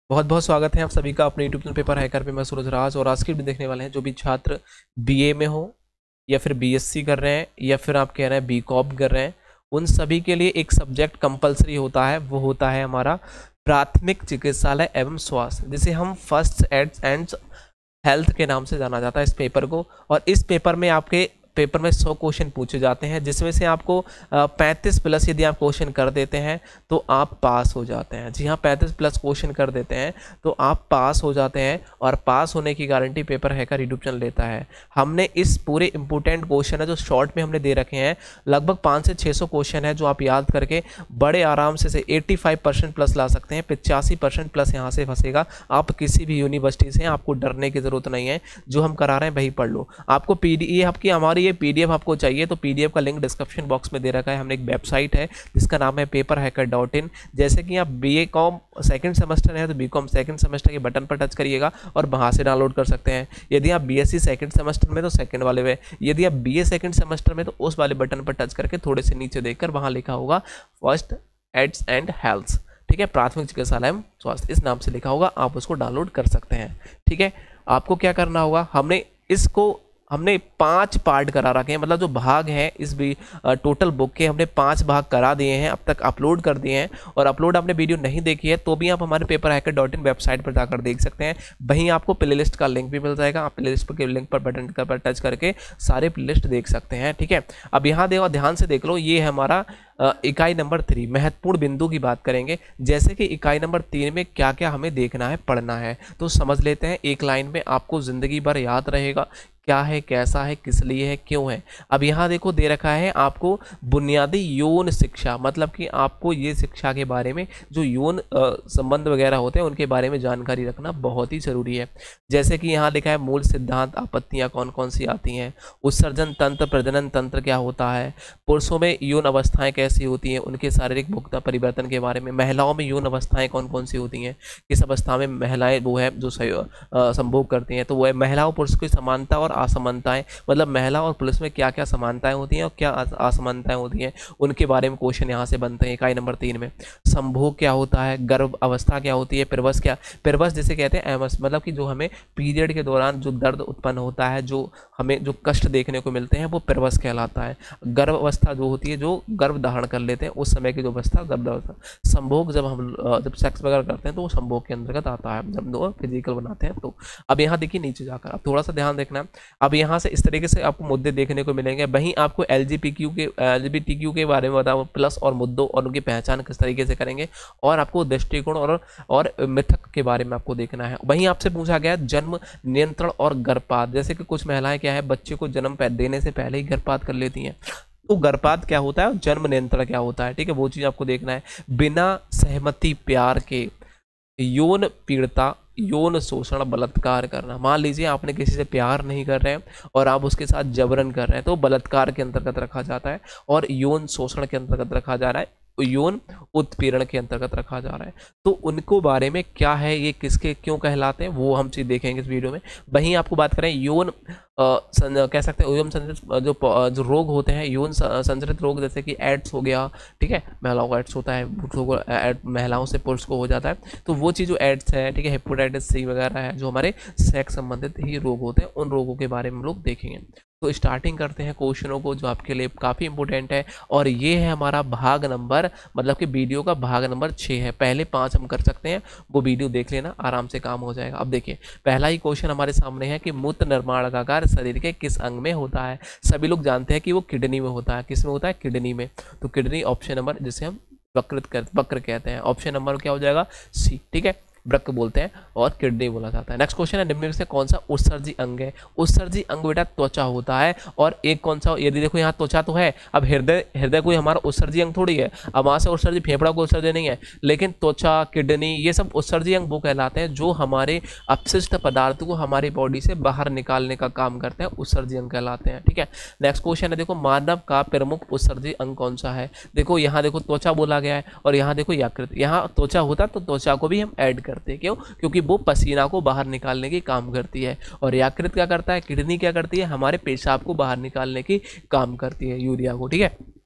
बहुत बहुत स्वागत है आप सभी का अपने यूट्यूब चैनल पेपर हैकर पे। मैं सूरज राज और आज की वीडियो देखने वाले हैं जो भी छात्र बीए में हो या फिर बीएससी कर रहे हैं या फिर आप कह रहे हैं बीकॉम कर रहे हैं, उन सभी के लिए एक सब्जेक्ट कंपलसरी होता है। वो होता है हमारा प्राथमिक चिकित्सालय एवं स्वास्थ्य, जिसे हम फर्स्ट एड एंड हेल्थ के नाम से जाना जाता है इस पेपर को। और इस पेपर में आपके पेपर में 100 क्वेश्चन पूछे जाते हैं, जिसमें से आपको 35 प्लस यदि आप क्वेश्चन कर देते हैं तो आप पास हो जाते हैं। जी हाँ, 35 प्लस क्वेश्चन कर देते हैं तो आप पास हो जाते हैं और पास होने की guarantee paper hacker YouTube channel लेता है। हमने इस पूरे इंपॉर्टेंट क्वेश्चन है जो शॉर्ट में हमने दे रखे हैं, लगभग 500 से 600 क्वेश्चन है जो आप याद करके बड़े आराम से 85% प्लस ला सकते हैं। 85% प्लस यहाँ से फंसेगा। आप किसी भी यूनिवर्सिटी से आपको डरने की ज़रूरत नहीं है, जो हम करा रहे हैं वही पढ़ लो। आपको पीडीएफ की हमारी ये पीडीएफ आपको चाहिए तो पीडीएफ का लिंक डिस्क्रिप्शन बॉक्स में दे रखा है। हमने एक वेबसाइट है जिसका नाम है paperhacker.in। जैसे कि आप बीकॉम सेकंड सेमेस्टर है तो बीकॉम सेकंड सेमेस्टर के बटन पर टच करिएगा और वहां से डाउनलोड कर सकते हैं। यदि आप बीएससी सेकंड सेमेस्टर में तो सेकंड वाले में, यदि आप बीए सेकंड सेमेस्टर में तो उस वाले बटन पर टच करके थोड़े से नीचे देखकर वहां लिखा होगा फर्स्ट एड्स एंड हेल्थ, ठीक है, प्राथमिक चिकित्सालय एवं स्वास्थ्य, इस नाम से लिखा होगा, आप उसको डाउनलोड कर सकते हैं। ठीक है, आपको क्या करना होगा, हमने 5 पार्ट करा रखे हैं, मतलब जो भाग हैं इस भी टोटल बुक के हमने 5 भाग करा दिए हैं, अब तक अपलोड कर दिए हैं। और अपलोड आपने वीडियो नहीं देखी है तो भी आप हमारे paperhacker.in वेबसाइट पर जाकर देख सकते हैं। वहीं आपको प्लेलिस्ट का लिंक भी मिल जाएगा, आप प्लेलिस्ट के लिंक पर बटन पर टच करके सारे प्लेलिस्ट देख सकते हैं। ठीक है, अब यहाँ देखो, ध्यान से देख लो, ये है हमारा इकाई नंबर 3, महत्वपूर्ण बिंदु की बात करेंगे। जैसे कि इकाई नंबर 3 में क्या क्या हमें देखना है, पढ़ना है, तो समझ लेते हैं। एक लाइन में आपको जिंदगी भर याद रहेगा क्या है, कैसा है, किस लिए है, क्यों है। अब यहाँ देखो दे रखा है आपको बुनियादी यौन शिक्षा, मतलब कि आपको ये शिक्षा के बारे में जो यौन संबंध वगैरह होते हैं उनके बारे में जानकारी रखना बहुत ही जरूरी है। जैसे कि यहाँ लिखा है मूल सिद्धांत, आपत्तियाँ कौन कौन सी आती हैं, उत्सर्जन तंत्र, प्रजनन तंत्र क्या होता है, पुरुषों में यौन अवस्थाएं कैसी होती हैं, उनके शारीरिक भोक्ता परिवर्तन के बारे में, महिलाओं में यौन अवस्थाएं कौन कौन सी होती हैं, किस अवस्था में महिलाएं वो है जो संभोग करती हैं, तो वो है महिलाओं पुरुष की समानता और असमानताएं, मतलब महिला और पुरुष में क्या क्या समानताएं होती हैं और क्या असमानताएं होती हैं, उनके बारे में क्वेश्चन यहाँ से बनते हैं। इकाई नंबर 3 में संभोग क्या होता है, गर्भ अवस्था क्या होती है, प्रवश क्या, प्रवश जिसे कहते हैं एमएस, मतलब कि जो हमें पीरियड के दौरान जो दर्द उत्पन्न होता है, जो हमें जो कष्ट देखने को मिलते हैं, वो प्रवश कहलाता है। गर्भ अवस्था जो होती है, जो गर्भ धारण कर लेते हैं उस समय की जो अवस्था, गर्भ अवस्था। संभोग जब सेक्स वगैरह करते हैं तो वो संभोग के अंतर्गत आता है, जब दो फिजिकल बनाते हैं तो। अब यहाँ देखिए नीचे जाकर अब थोड़ा सा ध्यान देखना। अब यहाँ से इस तरीके से आपको मुद्दे देखने को मिलेंगे। वहीं आपको एलजीबीटीक्यू के बारे में बताओ, प्लस और मुद्दों और उनकी पहचान किस तरीके से करेंगे, और आपको दृष्टिकोण और मिथक के बारे में आपको देखना है। वहीं आपसे पूछा गया जन्म नियंत्रण और गर्भपात, जैसे कि कुछ महिलाएं क्या है, बच्चे को जन्म देने से पहले ही गर्भपात कर लेती हैं, तो गर्भपात क्या होता है, जन्म नियंत्रण क्या होता है, ठीक है, वो चीज आपको देखना है। बिना सहमति प्यार के यौन पीड़िता, यौन शोषण, बलात्कार करना। मान लीजिए आपने किसी से प्यार नहीं कर रहे हैं और आप उसके साथ जबरन कर रहे हैं, तो बलात्कार के अंतर्गत रखा जाता है और यौन शोषण के अंतर्गत रखा जा रहा है, यौन उत्पीड़न के अंतर्गत रखा जा रहा है। तो उनको बारे में क्या है, ये किसके क्यों कहलाते हैं, वो हम चीज़ देखेंगे इस वीडियो में। वहीं आपको बात करें यौन कह सकते हैं यौन संचरित जो रोग होते हैं, यौन संचरित रोग, जैसे कि एड्स हो गया, ठीक है, महिलाओं को एड्स होता है, पुरुषों को महिलाओं से पुरुष को हो जाता है, तो वो चीज़ जो एड्स है, ठीक है, हेपेटाइटिस सी वगैरह है, जो हमारे सेक्स संबंधित ही रोग होते हैं, उन रोगों के बारे में हम लोग देखेंगे। तो स्टार्टिंग करते हैं क्वेश्चनों को, जो आपके लिए काफ़ी इंपॉर्टेंट है। और ये है हमारा भाग नंबर, मतलब कि वीडियो का भाग नंबर 6 है। पहले 5 हम कर सकते हैं, वो वीडियो देख लेना, आराम से काम हो जाएगा। अब देखिए पहला ही क्वेश्चन हमारे सामने है कि मूत्र निर्माण का कार्य शरीर के किस अंग में होता है। सभी लोग जानते हैं कि वो किडनी में होता है। किस में होता है, किडनी में। तो किडनी ऑप्शन नंबर, जिसे हम वक्र कहते हैं, ऑप्शन नंबर क्या हो जाएगा, सी, ठीक है, वृक्क बोलते हैं और किडनी बोला जाता है। नेक्स्ट क्वेश्चन है निम्न में से कौन सा उत्सर्जी अंग है। उत्सर्जी अंग बेटा त्वचा होता है, और एक कौन सा, यदि देखो यहाँ त्वचा तो है, अब हृदय कोई हमारा उत्सर्जी अंग थोड़ी है, अब वहां से उत्सर्जी, फेफड़ा को उत्सर्जी नहीं है, लेकिन त्वचा, किडनी, ये सब उत्सर्जी अंग वो कहलाते हैं जो हमारे अपशिष्ट पदार्थ को हमारी बॉडी से बाहर निकालने का काम करते हैं, उत्सर्जी अंग कहलाते हैं। ठीक है, नेक्स्ट क्वेश्चन है देखो मानव का प्रमुख उत्सर्जी अंग कौन सा है। देखो यहाँ देखो त्वचा बोला गया है, और यहाँ देखो यकृत। यहाँ त्वचा होता तो त्वचा को भी हम ऐड करते हैं, क्यों, क्योंकि वो पसीना को बाहर निकालने की काम करती है। और यकृत क्या करता है, किडनी क्या करती है, हमारे पेशाब को बाहर निकालने की काम करती है, यूरिया को। ठीक है,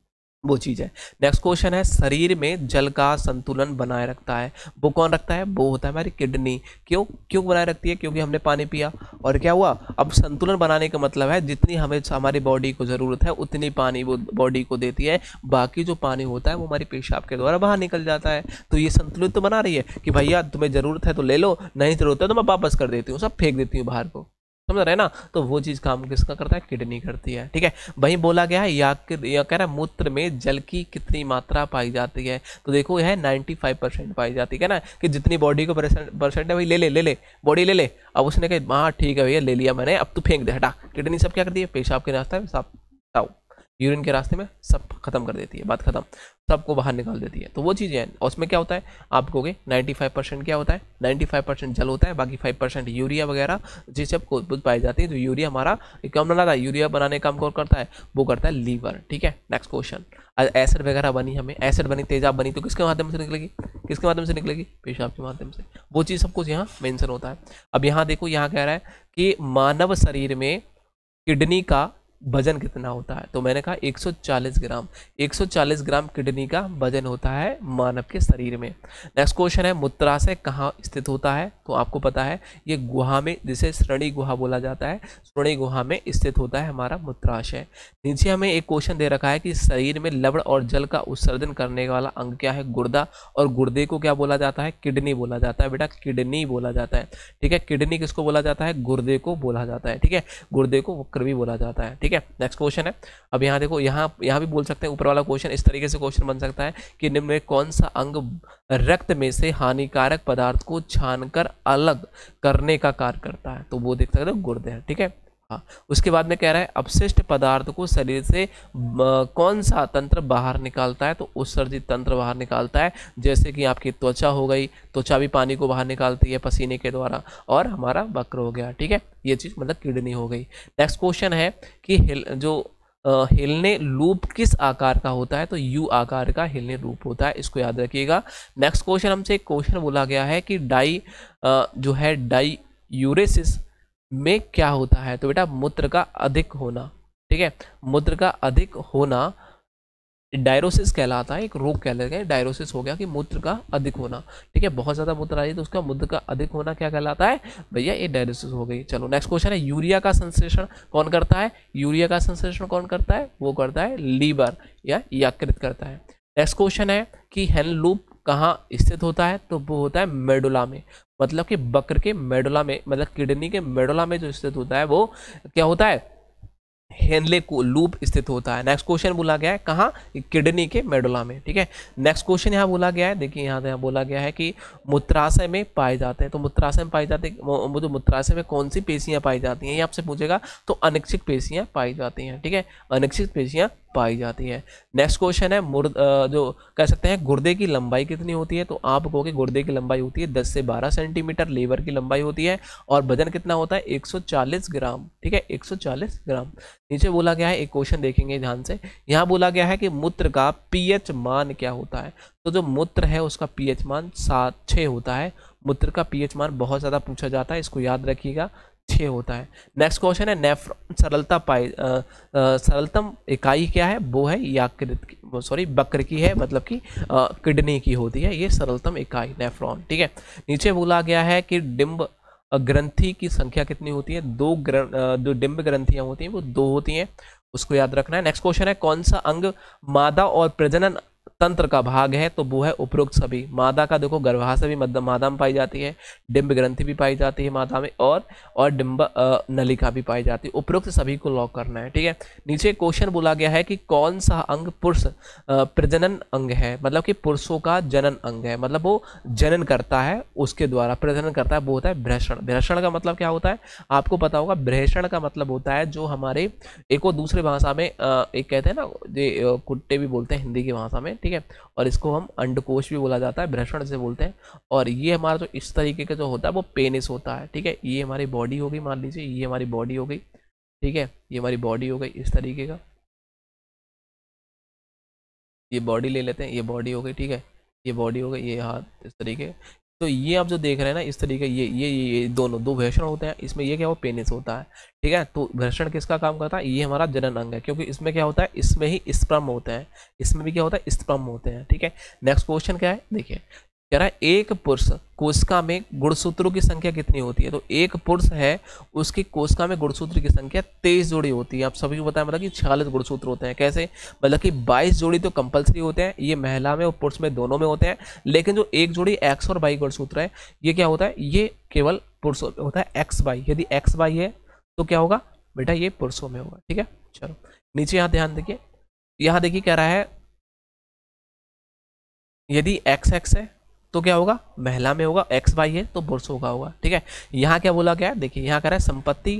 वो चीज़ है। नेक्स्ट क्वेश्चन है, शरीर में जल का संतुलन बनाए रखता है, वो कौन रखता है? वो होता है हमारी किडनी। क्यों क्यों बनाए रखती है? क्योंकि हमने पानी पिया और क्या हुआ, अब संतुलन बनाने का मतलब है जितनी हमें हमारी बॉडी को ज़रूरत है उतनी पानी वो बॉडी को देती है, बाकी जो पानी होता है वो हमारी पेशाब के द्वारा बाहर निकल जाता है। तो ये संतुलित तो बना रही है कि भैया तुम्हें ज़रूरत है तो ले लो, नहीं ज़रूरत है तो मैं वापस कर देती हूँ, सब फेंक देती हूँ बाहर को, समझ रहे हैं ना? तो वो चीज़ काम किसका करता है? किडनी करती है, ठीक है। वहीं बोला गया है या कह रहा है मूत्र में जल की कितनी मात्रा पाई जाती है, तो देखो यह 95% पाई जाती है ना, कि जितनी बॉडी को परसेंट है भाई ले बॉडी ले ले। अब उसने कहा हाँ ठीक है भैया ले लिया मैंने, अब तू फेंक दे, हटा। किडनी सब क्या करती है? पेशाब के रास्ते में सब यूरिन के रास्ते में सब खत्म कर देती है, बात खत्म, सबको बाहर निकाल देती है। तो वो चीज़ें हैं, और उसमें क्या होता है आप कहोगे 95% क्या होता है? 95% जल होता है, बाकी 5% यूरिया वगैरह जी सब कुछ पाई जाती है। तो यूरिया हमारा कम बना था, यूरिया बनाने का काम कौन करता है? वो करता है लीवर, ठीक है। नेक्स्ट क्वेश्चन, एसिड वगैरह बनी, हमें एसिड बनी, तेजाब बनी, तो किसके माध्यम से निकलेगी? किसके माध्यम से निकलेगी? पेशाब के माध्यम से। वो चीज़ सब कुछ यहाँ मेंशन होता है। अब यहाँ देखो, यहाँ कह रहा है कि मानव शरीर में किडनी का वजन कितना होता है, तो मैंने कहा 140 ग्राम। 140 ग्राम किडनी का वजन होता है मानव के शरीर में। नेक्स्ट क्वेश्चन है, मूत्राशय कहाँ स्थित होता है? तो आपको पता है ये गुहा में, जिसे श्रोणि गुहा बोला जाता है, श्रोणि गुहा में स्थित होता है हमारा मूत्राशय। नीचे हमें एक क्वेश्चन दे रखा है कि शरीर में लवण और जल का उत्सर्जन करने वाला अंग क्या है? गुर्दा। और गुर्दे को क्या बोला जाता है? किडनी बोला जाता है बेटा, किडनी बोला जाता है, ठीक है। किडनी किसको बोला जाता है? गुर्दे को बोला जाता है, ठीक है। गुर्दे को वक्र भी बोला जाता है, ठीक है। नेक्स्ट क्वेश्चन है, अब यहाँ देखो, यहाँ भी बोल सकते हैं, ऊपर वाला क्वेश्चन इस तरीके से क्वेश्चन बन सकता है कि निम्न में कौन सा अंग रक्त में से हानिकारक पदार्थ को छानकर अलग करने का कार्य करता है? तो वो देख सकते हो गुर्दे हैं, ठीक है। हाँ, उसके बाद में कह रहा है अपशिष्ट पदार्थ को शरीर से कौन सा तंत्र बाहर निकालता है? तो उत्सर्जित तंत्र बाहर निकालता है, जैसे कि आपकी त्वचा हो गई, त्वचा भी पानी को बाहर निकालती है पसीने के द्वारा, और हमारा वक्र हो गया, ठीक है। ये चीज़ मतलब किडनी हो गई। नेक्स्ट क्वेश्चन है कि हिलने लूप किस आकार का होता है? तो यू आकार का हिलने लूप होता है, इसको याद रखिएगा। नेक्स्ट क्वेश्चन हमसे एक क्वेश्चन बोला गया है कि डाईयूरेसिस में क्या होता है? तो बेटा मूत्र का अधिक होना, ठीक है। मूत्र का अधिक होना डायरोसिस कहलाता है, एक रोग कहलाता है, डायरोसिस हो गया कि मूत्र का अधिक होना, ठीक है। बहुत ज़्यादा मूत्र आ रही है तो उसका मूत्र का अधिक होना क्या कहलाता है? भैया ये डायरोसिस हो गई। चलो नेक्स्ट क्वेश्चन है, यूरिया का संश्लेषण कौन करता है? यूरिया का संश्लेषण कौन करता है? वो करता है लीवर, या यकृत करता है। नेक्स्ट क्वेश्चन है कि हेलन लूप कहाँ स्थित होता है? तो वो होता है मेडुला में, मतलब कि वक्र के मेडुला में, मतलब किडनी के मेडुला में जो स्थित होता है वो क्या होता है? हेनले को लूप स्थित होता है। नेक्स्ट क्वेश्चन बोला गया है कहाँ? किडनी के मेडुला में, ठीक है। नेक्स्ट क्वेश्चन यहाँ बोला गया है, देखिए यहाँ बोला गया है कि मूत्राशय में पाए जाते हैं। तो मूत्राशय में पाई जाते हैं, वो जो मूत्राशय में कौन सी पेशियां पाई जाती हैं ये आपसे पूछेगा, तो अनिश्चित पेशियां पाई जाती हैं, ठीक है। अनिश्चित पेशियां पाई जाती है। नेक्स्ट क्वेश्चन है जो कह सकते हैं गुर्दे की लंबाई कितनी होती है? तो आप कहोगे गुर्दे की लंबाई होती है 10 से 12 सेंटीमीटर, लीवर की लंबाई होती है, और वजन कितना होता है? 140 ग्राम, ठीक है, 140 ग्राम। नीचे बोला गया है, एक क्वेश्चन देखेंगे ध्यान से, यहाँ बोला गया है कि मूत्र का पीएच मान क्या होता है? तो जो मूत्र है उसका पीएच मान 6 होता है। मूत्र का पीएच मान बहुत ज़्यादा पूछा जाता है, इसको याद रखिएगा, 6 होता है। नेक्स्ट क्वेश्चन है नेफ्रॉन सरलतम इकाई क्या है? वो है यकृत की, सॉरी वक्र की है, मतलब कि किडनी की होती है ये सरलतम इकाई नेफ्रॉन, ठीक है। नीचे बोला गया है कि डिंब ग्रंथि की संख्या कितनी होती है? जो डिंब ग्रंथियां होती हैं वो 2 होती हैं, उसको याद रखना है। नेक्स्ट क्वेश्चन है कौन सा अंग मादा और प्रजनन तंत्र का भाग है? तो वो है उपरोक्त सभी। मादा का देखो गर्भाशय भी मादा में पाई जाती है, डिंब ग्रंथि भी पाई जाती है मादा में, और डिंब नलिका भी पाई जाती है। उपरोक्त सभी को लॉक करना है, ठीक है। नीचे क्वेश्चन बोला गया है कि कौन सा अंग पुरुष प्रजनन अंग है? मतलब कि पुरुषों का जनन अंग है, मतलब वो जनन करता है, उसके द्वारा प्रजनन करता है, वो होता है बृहषण। बृहषण का मतलब क्या होता है? आपको पता होगा, बृहषण का मतलब होता है जो हमारे एक और दूसरे भाषा में एक कहते हैं ना, ये कुत्ते भी बोलते हैं हिंदी की भाषा में, ठीक है, और इसको हम अंडकोश भी बोला जाता है, बृहषण से बोलते हैं। और ये हमारा जो इस तरीके का जो होता है वो पेनिस होता है, ठीक है। ये हमारी बॉडी हो गई, मान लीजिए ये हमारी बॉडी हो गई, ठीक है, ये हमारी बॉडी हो गई इस तरीके का, ये बॉडी ले लेते हैं, ये बॉडी हो गई, ठीक है, ये बॉडी हो गई, ये हाथ इस तरीके, तो ये आप जो देख रहे हैं ना इस तरीके, ये दोनों दो घर्षण होते हैं, इसमें ये क्या हो पेनिस होता है, ठीक है। तो घर्षण किसका काम करता है, ये हमारा जनन अंग है, क्योंकि इसमें क्या होता है, इसमें ही स्पर्म होते हैं, इसमें भी क्या होता है स्पर्म होते हैं, ठीक है। नेक्स्ट क्वेश्चन क्या है, देखिए कह रहा है एक पुरुष कोशिका में गुणसूत्रों की संख्या कितनी होती है। तो एक पुरुष है उसकी कोशिका में गुणसूत्र की संख्या 23 जोड़ी होती है। आप सभी को बताया मतलब कि 46 गुणसूत्र होते हैं। कैसे, मतलब कि 22 जोड़ी तो कंपलसरी होते हैं, ये महिला में और पुरुष में दोनों में होते हैं, लेकिन जो एक जोड़ी एक्स और वाई गुणसूत्र है ये क्या होता है, ये केवल पुरुषों में होता है एक्स वाई। यदि एक्स वाई है तो क्या होगा बेटा, ये पुरुषों में होगा, ठीक है। चलो नीचे यहाँ ध्यान देखिए, यहाँ देखिए कह रहा है यदि एक्स एक्स है तो क्या होगा, महिला में होगा, एक्स वाई है तो पुरुषों का होगा, ठीक है। यहाँ क्या बोला गया है, देखिए यहाँ कह रहा है संपत्ति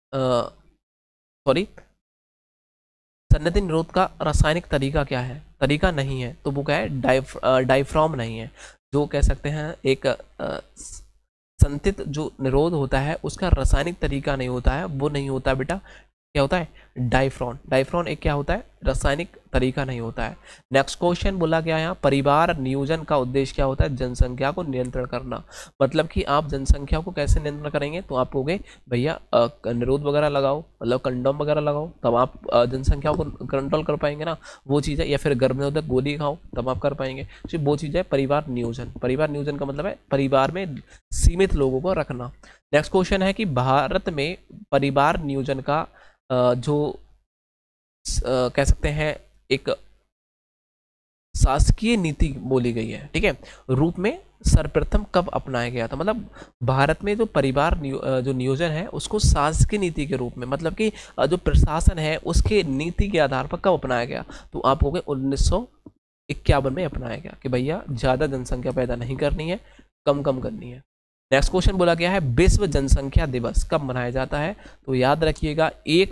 सॉरी सन्निधि निरोध का रासायनिक तरीका क्या है, तरीका नहीं है, तो वो क्या है डायफ्राम नहीं है। जो कह सकते हैं एक संतित जो निरोध होता है उसका रासायनिक तरीका नहीं होता है, वो नहीं होता है बेटा, क्या होता है डायफ्रॉन। डायफ्रॉन एक क्या होता है, रासायनिक तरीका नहीं होता है। नेक्स्ट क्वेश्चन बोला गया यहाँ परिवार नियोजन का उद्देश्य क्या होता है, जनसंख्या को नियंत्रण करना। मतलब कि आप जनसंख्या को कैसे नियंत्रण करेंगे, तो आप कहोगे भैया निरोध वगैरह लगाओ, मतलब कंडोम वगैरह लगाओ, तब आप जनसंख्या को कंट्रोल कर पाएंगे ना, वो चीज़ है। या फिर गर्भनिरोधक गोली खाओ तब आप कर पाएंगे, तो वो चीज़ है परिवार नियोजन। परिवार नियोजन का मतलब है परिवार में सीमित लोगों को रखना। नेक्स्ट क्वेश्चन है कि भारत में परिवार नियोजन का जो कह सकते हैं एक शासकीय नीति बोली गई है, ठीक है, रूप में सर्वप्रथम कब अपनाया गया था। मतलब भारत में जो परिवार जो नियोजन है उसको शासकीय नीति के रूप में, मतलब कि जो प्रशासन है उसके नीति के आधार पर कब अपनाया गया, तो आप कहोगे 1951 में अपनाया गया कि भैया ज़्यादा जनसंख्या पैदा नहीं करनी है, कम कम करनी है। नेक्स्ट क्वेश्चन बोला गया है विश्व जनसंख्या दिवस कब मनाया जाता है, तो याद रखिएगा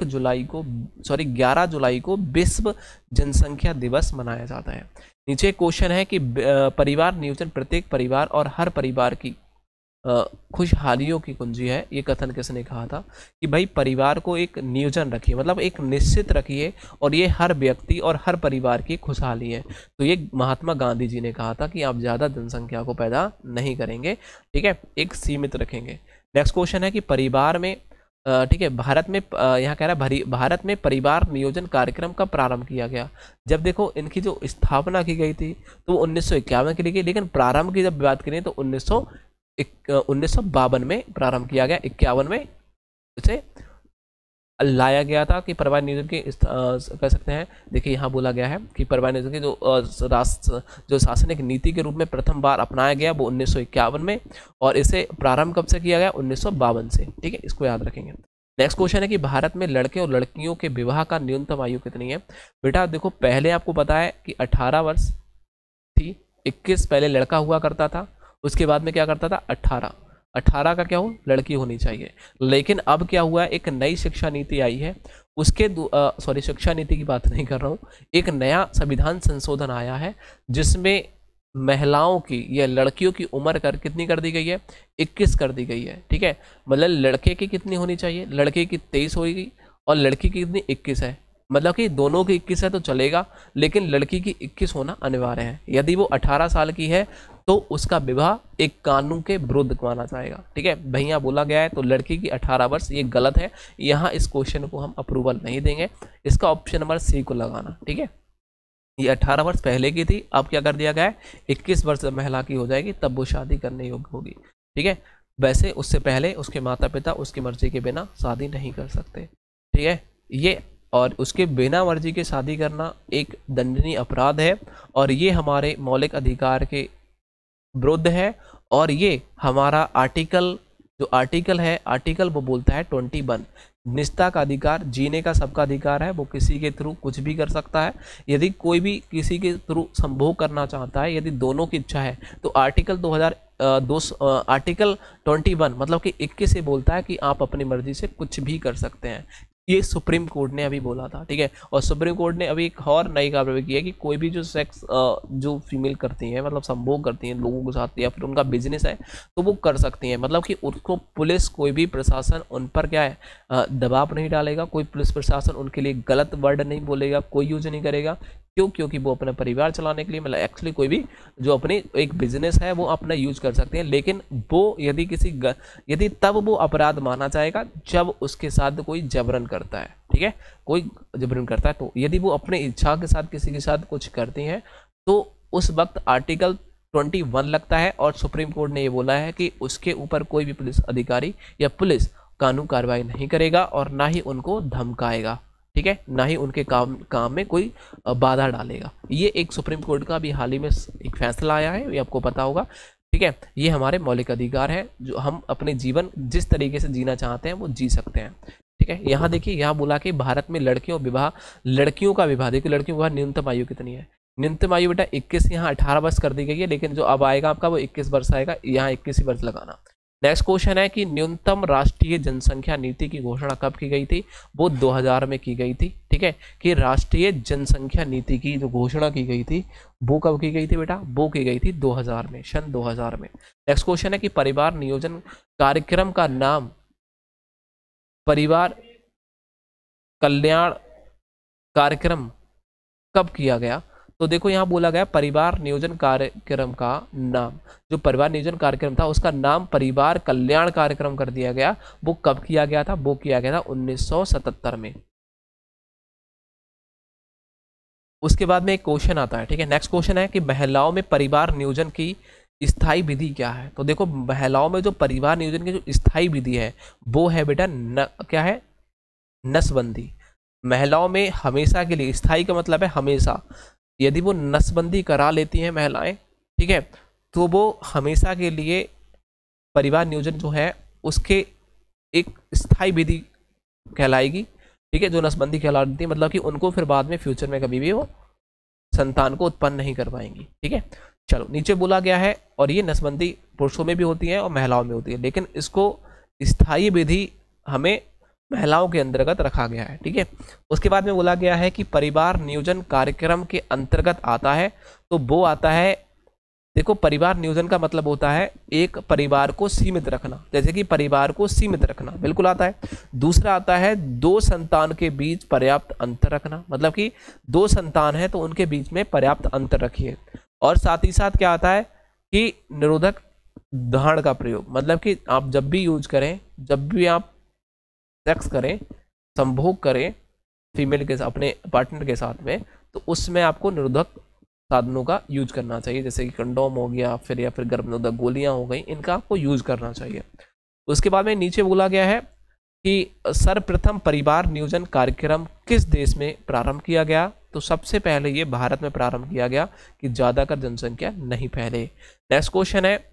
11 जुलाई को विश्व जनसंख्या दिवस मनाया जाता है। नीचे क्वेश्चन है कि परिवार नियोजन प्रत्येक परिवार और हर परिवार की खुशहालियों की कुंजी है। ये कथन किसने कहा था कि भाई परिवार को एक नियोजन रखिए, मतलब एक निश्चित रखिए, और ये हर व्यक्ति और हर परिवार की खुशहाली है। तो ये महात्मा गांधी जी ने कहा था कि आप ज़्यादा जनसंख्या को पैदा नहीं करेंगे, ठीक है, एक सीमित रखेंगे। नेक्स्ट क्वेश्चन है कि परिवार में ठीक है भारत में यहाँ कह रहा है भारत में परिवार नियोजन कार्यक्रम का प्रारंभ किया गया। जब देखो इनकी जो स्थापना की गई थी तो वो 1951 की गई, लेकिन प्रारंभ की जब बात करें तो 1952 में प्रारंभ किया गया। 51 में इसे लाया गया था कि परिवार नियोजन की कह सकते हैं, देखिए यहाँ बोला गया है कि परिवार नियोजन की जो शासनिक नीति के रूप में प्रथम बार अपनाया गया वो 1951 में, और इसे प्रारंभ कब से किया गया 1952 से, ठीक है, इसको याद रखेंगे। नेक्स्ट क्वेश्चन है कि भारत में लड़के और लड़कियों के विवाह का न्यूनतम आयु कितनी है। बेटा देखो पहले आपको पता है कि 18 वर्ष थी, 21 पहले लड़का हुआ करता था, उसके बाद में क्या करता था 18 का क्या हो लड़की होनी चाहिए। लेकिन अब क्या हुआ है, एक नई शिक्षा नीति आई है, उसके शिक्षा नीति की बात नहीं कर रहा हूँ, एक नया संविधान संशोधन आया है जिसमें महिलाओं की या लड़कियों की उम्र कितनी कर दी गई है 21 कर दी गई है, ठीक है। मतलब लड़के की कितनी होनी चाहिए, लड़के की 23 होगी और लड़की की कितनी 21 है, मतलब कि दोनों की 21 है तो चलेगा, लेकिन लड़की की 21 होना अनिवार्य है। यदि वो 18 साल की है तो उसका विवाह एक कानून के विरुद्ध माना जाएगा, ठीक है। भैया बोला गया है तो लड़की की 18 वर्ष, ये गलत है, यहाँ इस क्वेश्चन को हम अप्रूवल नहीं देंगे, इसका ऑप्शन नंबर सी को लगाना, ठीक है। ये 18 वर्ष पहले की थी, अब क्या कर दिया गया है 21 वर्ष महिला की हो जाएगी तब वो शादी करने योग्य होगी, ठीक है। वैसे उससे पहले उसके माता पिता उसकी मर्जी के बिना शादी नहीं कर सकते, ठीक है। ये और उसके बिना मर्जी के शादी करना एक दंडनीय अपराध है, और ये हमारे मौलिक अधिकार के विरुद्ध है, और ये हमारा आर्टिकल है आर्टिकल वो बोलता है 21 निजता का अधिकार, जीने का सबका अधिकार है, वो किसी के थ्रू कुछ भी कर सकता है। यदि कोई भी किसी के थ्रू संभोग करना चाहता है, यदि दोनों की इच्छा है, तो आर्टिकल 21 मतलब कि 21 से बोलता है कि आप अपनी मर्जी से कुछ भी कर सकते हैं। ये सुप्रीम कोर्ट ने अभी बोला था, ठीक है। और सुप्रीम कोर्ट ने अभी एक और नई कार्रवाई की है कि कोई भी जो सेक्स जो फीमेल करती हैं, मतलब संभोग करती हैं लोगों के साथ, या फिर उनका बिजनेस है तो वो कर सकती हैं, मतलब कि उसको पुलिस कोई भी प्रशासन उन पर क्या है दबाव नहीं डालेगा, कोई पुलिस प्रशासन उनके लिए गलत वर्ड नहीं बोलेगा, कोई यूज नहीं करेगा, क्यों? क्योंकि वो अपना परिवार चलाने के लिए, मतलब एक्चुअली कोई भी जो अपनी एक बिजनेस है वो अपना यूज कर सकते हैं, लेकिन वो यदि तब वो अपराध माना जाएगा जब उसके साथ कोई जबरन करता है, ठीक है, कोई जबरन करता है। तो यदि वो अपने इच्छा के साथ किसी के साथ कुछ करते हैं तो उस वक्त आर्टिकल 21 लगता है, और सुप्रीम कोर्ट ने ये बोला है कि उसके ऊपर कोई भी पुलिस अधिकारी या पुलिस कानूनी कार्रवाई नहीं करेगा और ना ही उनको धमकाएगा, ठीक है, ना ही उनके काम में कोई बाधा डालेगा। ये एक सुप्रीम कोर्ट का भी हाल ही में एक फैसला आया है, ये आपको पता होगा, ठीक है। ये हमारे मौलिक अधिकार है, जो हम अपने जीवन जिस तरीके से जीना चाहते हैं वो जी सकते हैं, ठीक है। यहाँ देखिए, यहाँ बोला कि भारत में लड़कियों का विवाह, देखिए लड़कियों का न्यूनतम आयु कितनी है? न्यूनतम आयु बेटा 21, यहाँ 18 वर्ष कर दी गई है, लेकिन जो अब आएगा आपका वो 21 वर्ष आएगा, यहाँ 21 वर्ष लगाना। नेक्स्ट क्वेश्चन है कि न्यूनतम राष्ट्रीय जनसंख्या नीति की घोषणा कब की गई थी? वो 2000 में की गई थी, ठीक है, कि राष्ट्रीय जनसंख्या नीति की जो घोषणा की गई थी वो कब की गई थी बेटा? वो की गई थी 2000 में, सन 2000 में। नेक्स्ट क्वेश्चन है कि परिवार नियोजन कार्यक्रम का नाम परिवार कल्याण कार्यक्रम कब किया गया? तो देखो यहाँ बोला गया परिवार नियोजन कार्यक्रम का नाम, जो परिवार नियोजन कार्यक्रम था उसका नाम परिवार कल्याण कार्यक्रम कर दिया गया। वो कब किया गया था? वो किया गया था 1977 में। उसके बाद में एक क्वेश्चन आता है, ठीक है, नेक्स्ट क्वेश्चन है कि महिलाओं में परिवार नियोजन की स्थायी विधि क्या है? तो देखो महिलाओं में जो परिवार नियोजन की जो स्थायी विधि है वो है बेटा क्या है? नसबंदी। महिलाओं में हमेशा के लिए, स्थायी का मतलब है हमेशा, यदि वो नसबंदी करा लेती हैं महिलाएं, ठीक है, तो वो हमेशा के लिए परिवार नियोजन जो है उसके एक स्थायी विधि कहलाएगी, ठीक है, जो नसबंदी कहलाती है, मतलब कि उनको फिर बाद में फ्यूचर में कभी भी वो संतान को उत्पन्न नहीं कर पाएंगी, ठीक है। चलो नीचे बोला गया है, और ये नसबंदी पुरुषों में भी होती है और महिलाओं में होती है, लेकिन इसको स्थायी विधि हमें महिलाओं के अंतर्गत रखा गया है, ठीक है। उसके बाद में बोला गया है कि परिवार नियोजन कार्यक्रम के अंतर्गत आता है, तो वो आता है, देखो परिवार नियोजन का मतलब होता है एक परिवार को सीमित रखना, जैसे कि परिवार को सीमित रखना बिल्कुल आता है। दूसरा आता है 2 संतान के बीच पर्याप्त अंतर रखना, मतलब कि 2 संतान है तो उनके बीच में पर्याप्त अंतर रखिए। और साथ ही साथ क्या आता है कि निरोधक दान का प्रयोग, मतलब कि आप जब भी यूज करें, जब भी आप सेक्स करें, संभोग करें फीमेल के अपने पार्टनर के साथ में, तो उसमें आपको निरोधक साधनों का यूज करना चाहिए, जैसे कि कंडोम हो गया, फिर या फिर गर्भनिरोधक गोलियां हो गई, इनका आपको यूज करना चाहिए। उसके बाद में नीचे बोला गया है कि सर्वप्रथम परिवार नियोजन कार्यक्रम किस देश में प्रारंभ किया गया? तो सबसे पहले ये भारत में प्रारंभ किया गया कि ज़्यादातर जनसंख्या नहीं फैले। नेक्स्ट क्वेश्चन है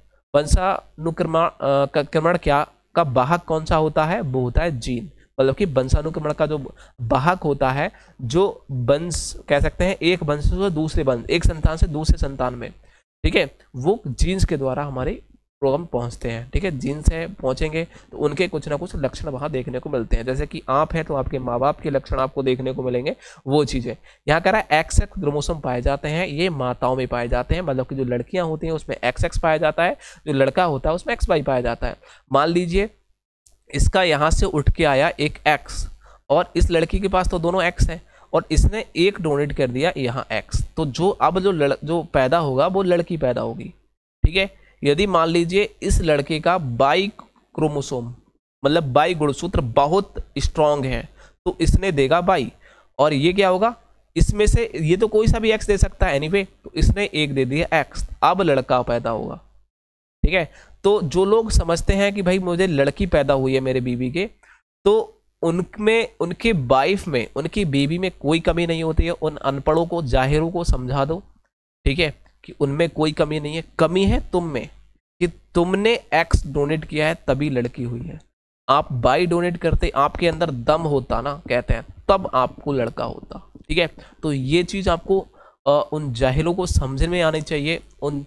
वंशानुक्रमण क्या का वाहक कौन सा होता है? वो होता है जीन, मतलब कि वंशानुक्रमण का जो वाहक होता है, जो वंश कह सकते हैं एक वंश से दूसरे वंश, एक संतान से दूसरे संतान में, ठीक है, वो जीन्स के द्वारा हमारे प्रोग्राम पहुंचते हैं, ठीक है। जीन्स से पहुंचेंगे तो उनके कुछ ना कुछ लक्षण वहां देखने को मिलते हैं, जैसे कि आप है तो आपके माँ बाप के लक्षण आपको देखने को मिलेंगे, वो चीज़ें। यहाँ कह रहा है XX क्रोमोसोम पाए जाते हैं, ये माताओं में पाए जाते हैं, मतलब कि जो लड़कियां होती हैं उसमें XX पाया जाता है, जो लड़का होता है उसमें XY पाया जाता है। मान लीजिए इसका यहाँ से उठ के आया एक X, और इस लड़की के पास तो दोनों X हैं, और इसने एक डोनेट कर दिया यहाँ X, तो जो अब जो पैदा होगा वो लड़की पैदा होगी, ठीक है। यदि मान लीजिए इस लड़के का बाई क्रोमोसोम, मतलब बाई गुणसूत्र बहुत स्ट्रांग है, तो इसने देगा बाई, और ये क्या होगा, इसमें से ये तो कोई सा भी X दे सकता है एनीवे, तो इसने एक दे दिया X, अब लड़का पैदा होगा, ठीक है। तो जो लोग समझते हैं कि भाई मुझे लड़की पैदा हुई है मेरे बीवी के, तो उनमें, उनके वाइफ में, उनकी बीवी में कोई कमी नहीं होती है। उन अनपढ़ों को, जाहिरों को समझा दो, ठीक है, कि उनमें कोई कमी नहीं है, कमी है तुम में, कि तुमने X डोनेट किया है तभी लड़की हुई है। आप बाई डोनेट करते, आपके अंदर दम होता ना, कहते हैं, तब आपको लड़का होता, ठीक है। तो ये चीज़ आपको उन जाहिलों को समझ में आनी चाहिए। उन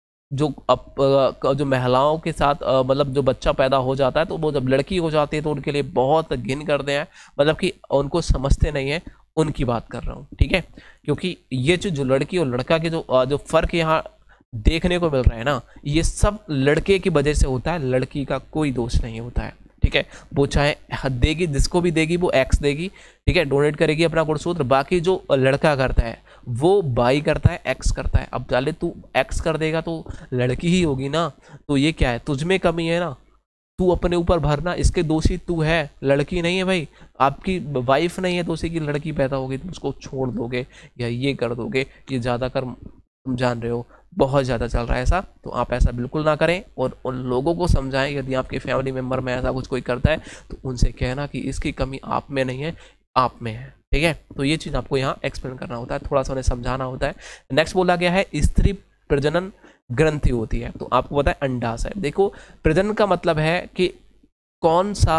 जो महिलाओं के साथ मतलब जो बच्चा पैदा हो जाता है, तो वो जब लड़की हो जाती है तो उनके लिए बहुत घिन करते हैं, मतलब कि उनको समझते नहीं है, उनकी बात कर रहा हूँ, ठीक है। क्योंकि ये जो लड़की और लड़का के जो फर्क यहाँ देखने को मिल रहा है ना, ये सब लड़के की वजह से होता है, लड़की का कोई दोष नहीं होता है, ठीक है। वो चाहे देगी, जिसको भी देगी वो X देगी, ठीक है, डोनेट करेगी अपना गुणसूत्र, बाकी जो लड़का करता है वो बाई करता है, एक्स करता है। अब जाले तू एक्स कर देगा तो लड़की ही होगी ना, तो ये क्या है, तुझ में कमी है ना, तू अपने ऊपर भरना, इसके दोषी तू है, लड़की नहीं है भाई, आपकी वाइफ नहीं है दोषी की लड़की पैदा होगी, तुम उसको छोड़ दोगे या ये कर दोगे, ये ज़्यादा कर, तुम जान रहे हो बहुत ज़्यादा चल रहा है ऐसा, तो आप ऐसा बिल्कुल ना करें। और उन लोगों को समझाएं, यदि आपके फैमिली मेम्बर में ऐसा कुछ कोई करता है तो उनसे कहना कि इसकी कमी आप में नहीं है, आप में है, ठीक है। तो ये चीज़ आपको यहाँ एक्सप्लेन करना होता है, थोड़ा सा उन्हें समझाना होता है। नेक्स्ट बोला गया है स्त्री प्रजनन ग्रंथि होती है, तो आपको पता है अंडाशय। देखो प्रजनन का मतलब है कि कौन सा,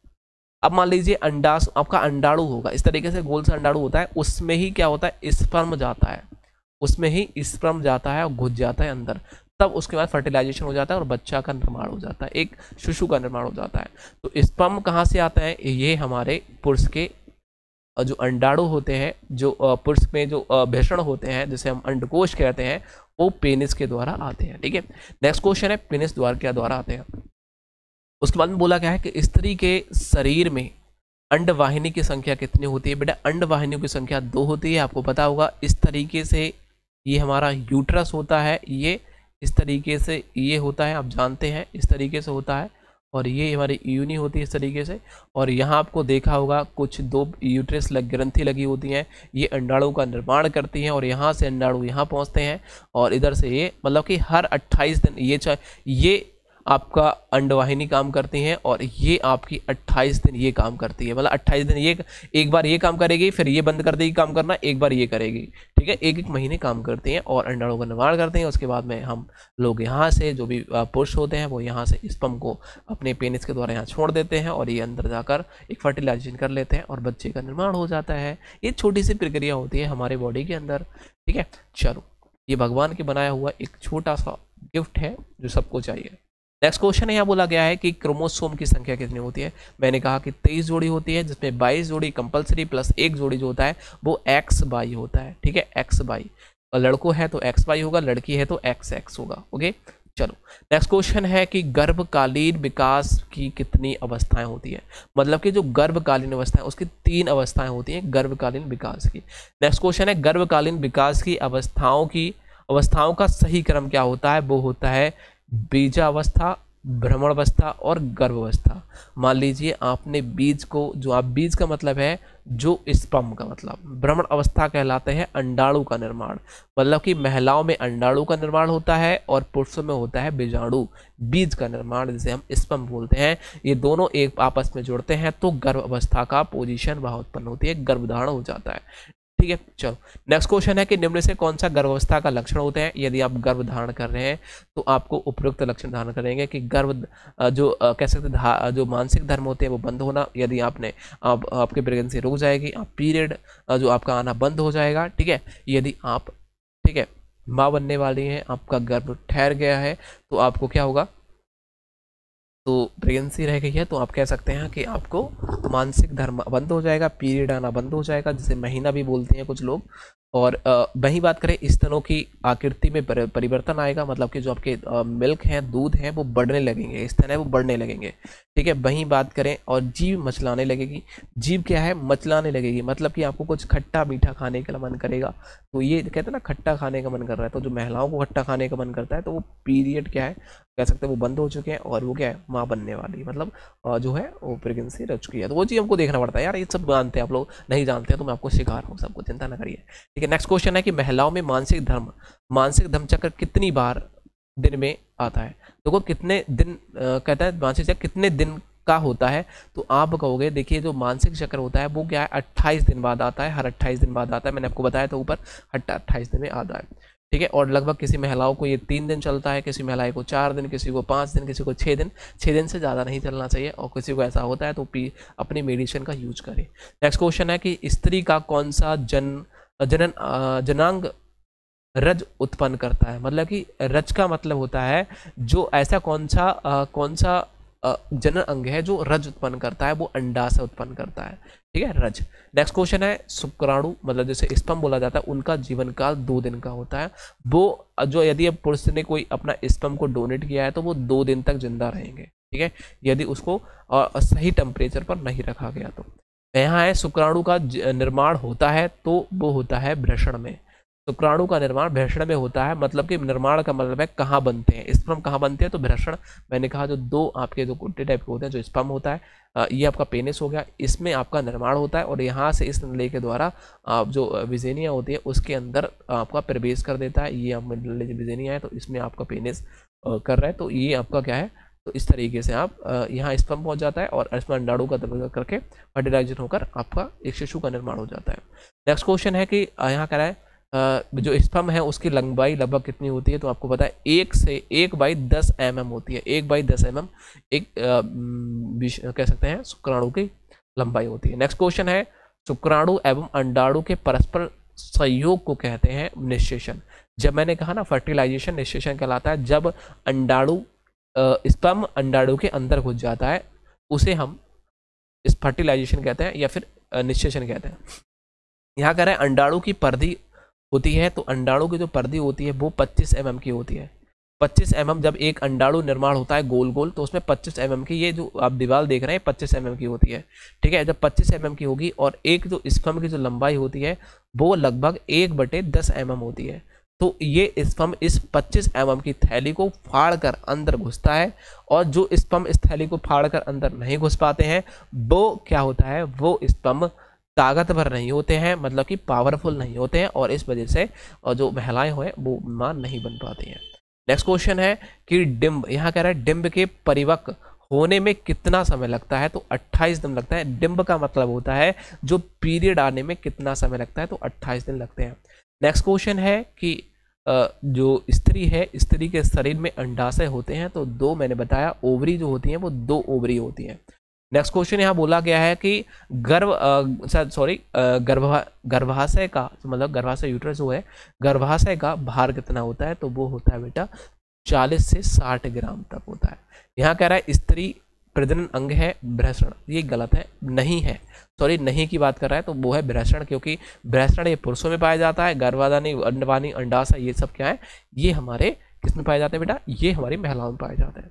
अब मान लीजिए अंडाश आपका अंडाणु होगा, इस तरीके से गोल सा अंडाणु होता है, उसमें ही क्या होता है, स्पर्म जाता है, उसमें ही स्पर्म जाता है और घुस जाता है अंदर, तब उसके बाद फर्टिलाइजेशन हो जाता है और बच्चा का निर्माण हो जाता है, एक शिशु का निर्माण हो जाता है। तो स्पर्म कहाँ से आता है, ये हमारे पुरुष के जो अंडाणु होते हैं, जो पुरुष में जो भेषण होते हैं, जिसे हम अंडकोश कहते हैं, वो पेनिस के द्वारा आते हैं, ठीक है। नेक्स्ट क्वेश्चन है पेनिस द्वार के द्वारा आते हैं। उसके बाद में बोला गया है कि स्त्री के शरीर में अंडवाहिनी की संख्या कितनी होती है। बेटा अंडवाहिनियों की संख्या 2 होती है, आपको पता होगा। इस तरीके से ये हमारा यूट्रस होता है, ये इस तरीके से ये होता है, आप जानते हैं इस तरीके से होता है, और ये हमारी यूनी होती है इस तरीके से। और यहाँ आपको देखा होगा कुछ 2 यूट्रस ग्रंथि लगी होती हैं, ये अंडाणु का निर्माण करती हैं, और यहाँ से अंडाणु यहाँ पहुँचते हैं, और इधर से ये, मतलब कि हर 28 दिन ये आपका अंडवाहिनी काम करती हैं, और ये आपकी 28 दिन ये काम करती है, मतलब 28 दिन ये, एक बार ये काम करेगी, फिर ये बंद कर देगी काम करना, एक बार ये करेगी, ठीक है। एक महीने काम करती हैं और अंडाणु का निर्माण करते हैं। उसके बाद में हम लोग यहाँ से, जो भी पुरुष होते हैं, वो यहाँ से स्पर्म को अपने पेनिस के द्वारा यहाँ छोड़ देते हैं, और ये अंदर जाकर एक फर्टिलाइजेशन कर लेते हैं और बच्चे का निर्माण हो जाता है। ये छोटी सी प्रक्रिया होती है हमारे बॉडी के अंदर, ठीक है। चलो, ये भगवान के बनाया हुआ एक छोटा सा गिफ्ट है जो सबको चाहिए। नेक्स्ट क्वेश्चन है, यहाँ बोला गया है कि क्रोमोसोम की संख्या कितनी होती है। मैंने कहा कि 23 जोड़ी होती है, जिसमें 22 जोड़ी कंपलसरी प्लस 1 जोड़ी जो होता है वो XY होता है, ठीक है, XY। और लड़को है तो XY होगा, लड़की है तो XX होगा, ओके। चलो नेक्स्ट क्वेश्चन है कि गर्भकालीन विकास की कितनी अवस्थाएं होती है। मतलब कि जो गर्भकालीन अवस्थाएं, उसकी 3 अवस्थाएं होती हैं गर्भकालीन विकास की। नेक्स्ट क्वेश्चन है गर्भकालीन विकास की अवस्थाओं का सही क्रम क्या होता है। वो होता है बीजावस्था, भ्रमणावस्था और गर्भावस्था। मान लीजिए आपने बीज को, जो आप बीज का मतलब है जो स्पर्म का मतलब, भ्रमण अवस्था कहलाते हैं अंडाणु का निर्माण। मतलब कि महिलाओं में अंडाणु का निर्माण होता है और पुरुषों में होता है बीजाणु, बीज का निर्माण, जिसे हम स्पर्म बोलते हैं। ये दोनों एक आपस में जुड़ते हैं तो गर्भ अवस्था का पोजीशन वहाँ उत्पन्न होती है, गर्भधारण हो जाता है, ठीक है। चलो नेक्स्ट क्वेश्चन है कि निम्न से कौन सा गर्भावस्था का लक्षण होते हैं। यदि आप गर्भ धारण कर रहे हैं तो आपको उपयुक्त लक्षण धारण करेंगे कि गर्भ जो कह सकते जो मानसिक धर्म होते हैं वो बंद होना। यदि आपकी प्रेगनेंसी रुक जाएगी, आप पीरियड जो आपका आना बंद हो जाएगा, ठीक है। यदि आप, ठीक है, माँ बनने वाली हैं, आपका गर्भ ठहर गया है, तो आपको क्या होगा, तो प्रेगनेंसी रह गई है तो आप कह सकते हैं कि आपको मानसिक धर्म बंद हो जाएगा, पीरियड आना बंद हो जाएगा, जिसे महीना भी बोलते हैं कुछ लोग। और वहीं बात करें स्तनों की आकृति में परिवर्तन आएगा, मतलब कि जो आपके मिल्क हैं, दूध हैं, वो बढ़ने लगेंगे, स्तन है वो बढ़ने लगेंगे, ठीक है। वहीं बात करें और जीभ मचलाने लगेगी। जीभ क्या है, मचलाने लगेगी, मतलब कि आपको कुछ खट्टा मीठा खाने का मन करेगा। तो ये कहते हैं ना खट्टा खाने का मन कर रहा है, तो जो महिलाओं को खट्टा खाने का मन करता है तो वो पीरियड क्या है, कह सकते हैं वो बंद हो चुके हैं, और वो क्या है, माँ बनने वाली, मतलब जो है वो प्रेगनेंसी रह चुकी है। तो वो चीज़ हमको देखना पड़ता है यार, ये सब जानते हैं आप लोग, नहीं जानते हैं तो मैं आपको सिखा रहा हूँ, सबको चिंता ना करिए, ठीक है। नेक्स्ट क्वेश्चन है कि महिलाओं में मानसिक धर्म चक्र कितनी बार दिन में आता है। देखो कितने दिन कहता है मानसिक चक्र कितने दिन का होता है, तो आप कहोगे देखिए जो मानसिक चक्र होता है वो क्या है, 28 दिन बाद आता है, हर 28 दिन बाद आता है। मैंने आपको बताया था ऊपर 28 दिन में आता है, ठीक है। और लगभग किसी महिलाओं को ये 3 दिन चलता है, किसी महिला को 4 दिन, किसी को 5 दिन, किसी को 6 दिन। 6 दिन से ज़्यादा नहीं चलना चाहिए, और किसी को ऐसा होता है तो अपनी मेडिसिन का यूज करें। नेक्स्ट क्वेश्चन है कि स्त्री का कौन सा जनांग रज उत्पन्न करता है। मतलब कि रज का मतलब होता है जो ऐसा कौन सा जनन अंग है जो रज उत्पन्न करता है, वो अंडाशय उत्पन्न करता है, ठीक है, रज। नेक्स्ट क्वेश्चन है शुक्राणु, मतलब जैसे स्पर्म बोला जाता है, उनका जीवन काल 2 दिन का होता है। वो जो यदि पुरुष ने कोई अपना स्पर्म को डोनेट किया है तो वो 2 दिन तक जिंदा रहेंगे, ठीक है, यदि उसको सही टेम्परेचर पर नहीं रखा गया तो। यहाँ है शुक्राणु का निर्माण होता है तो वो होता है वृषण में। शुक्राणु का निर्माण वृषण में होता है, मतलब कि निर्माण का मतलब है कहाँ बनते हैं, स्पर्म कहाँ बनते हैं, तो वृषण। मैंने कहा जो दो आपके जो कुंडे टाइप के होते हैं, जो स्पर्म होता है, ये आपका पेनिस हो गया, इसमें आपका निर्माण होता है और यहाँ से इस नली के द्वारा आप जो विजेनिया होती है उसके अंदर आपका प्रवेश कर देता है। ये आप विजेनिया है तो इसमें आपका पेनिस कर रहा है, तो ये आपका क्या है, तो इस तरीके से आप यहाँ स्पर्म पहुँच जाता है और इसमें अंडाणु का द्रव्यमान करके फर्टिलाइजेशन होकर आपका एक शिशु का निर्माण हो जाता है। नेक्स्ट क्वेश्चन है कि यहाँ कह रहा है जो स्पर्म है उसकी लंबाई लगभग कितनी होती है, तो आपको पता है 1/10 mm होती है। 1/10 mm एक कह सकते हैं शुक्राणु की लंबाई होती है। नेक्स्ट क्वेश्चन है शुक्राणु एवं अंडाणु के परस्पर संयोग को कहते हैं निषेचन। जब मैंने कहा ना फर्टिलाइजेशन निषेचन कहलाता है, जब अंडाणु स्पर्म अंडाणु के अंदर घुस जाता है उसे हम इस फर्टिलाइजेशन कहते हैं या फिर निषेचन कहते हैं। यहाँ कह रहे हैं अंडाणु की परिधि होती है, तो अंडाणु की जो परिधि होती है वो 25 mm की होती है। 25 mm जब एक अंडाणु निर्माण होता है गोल गोल, तो उसमें 25 mm की, ये जो आप दीवार देख रहे हैं 25 mm की होती है, ठीक है। जब 25 mm की होगी और एक जो स्पर्म की जो लंबाई होती है वो लगभग 1/10 mm होती है, तो ये स्पर्म इस 25 mm की थैली को फाड़ कर अंदर घुसता है, और जो स्पर्म इस थैली को फाड़ कर अंदर नहीं घुस पाते हैं वो क्या होता है, वो स्पर्म ताकतवर नहीं होते हैं, मतलब कि पावरफुल नहीं होते हैं, और इस वजह से और जो महिलाएं हैं वो मां नहीं बन पाती हैं। नेक्स्ट क्वेश्चन है कि डिंब, यहाँ कह रहा है डिंब के परिपक्व होने में कितना समय लगता है, तो 28 दिन लगता है। डिंब का मतलब होता है जो पीरियड आने में कितना समय लगता है, तो 28 दिन लगते हैं। नेक्स्ट क्वेश्चन है कि जो स्त्री है, स्त्री के शरीर में अंडाशय होते हैं, तो दो मैंने बताया, ओवरी जो होती हैं वो 2 ओवरी होती हैं। नेक्स्ट क्वेश्चन यहाँ बोला गया है कि गर्भाशय का मतलब गर्भाशय यूट्रस जो है, गर्भाशय का भार कितना होता है, तो वो होता है बेटा 40 से 60 ग्राम तक होता है। यहाँ कह रहा है स्त्री प्रजनन अंग है वृषण, ये गलत है, नहीं है, सॉरी नहीं की बात कर रहा है, तो वो है वृषण, क्योंकि वृषण ये पुरुषों में पाया जाता है, गर्भाधानी अंडवानी अंडाशय ये सब क्या है, ये हमारे किस में पाए जाते हैं बेटा, ये हमारी महिलाओं में पाए जाते हैं।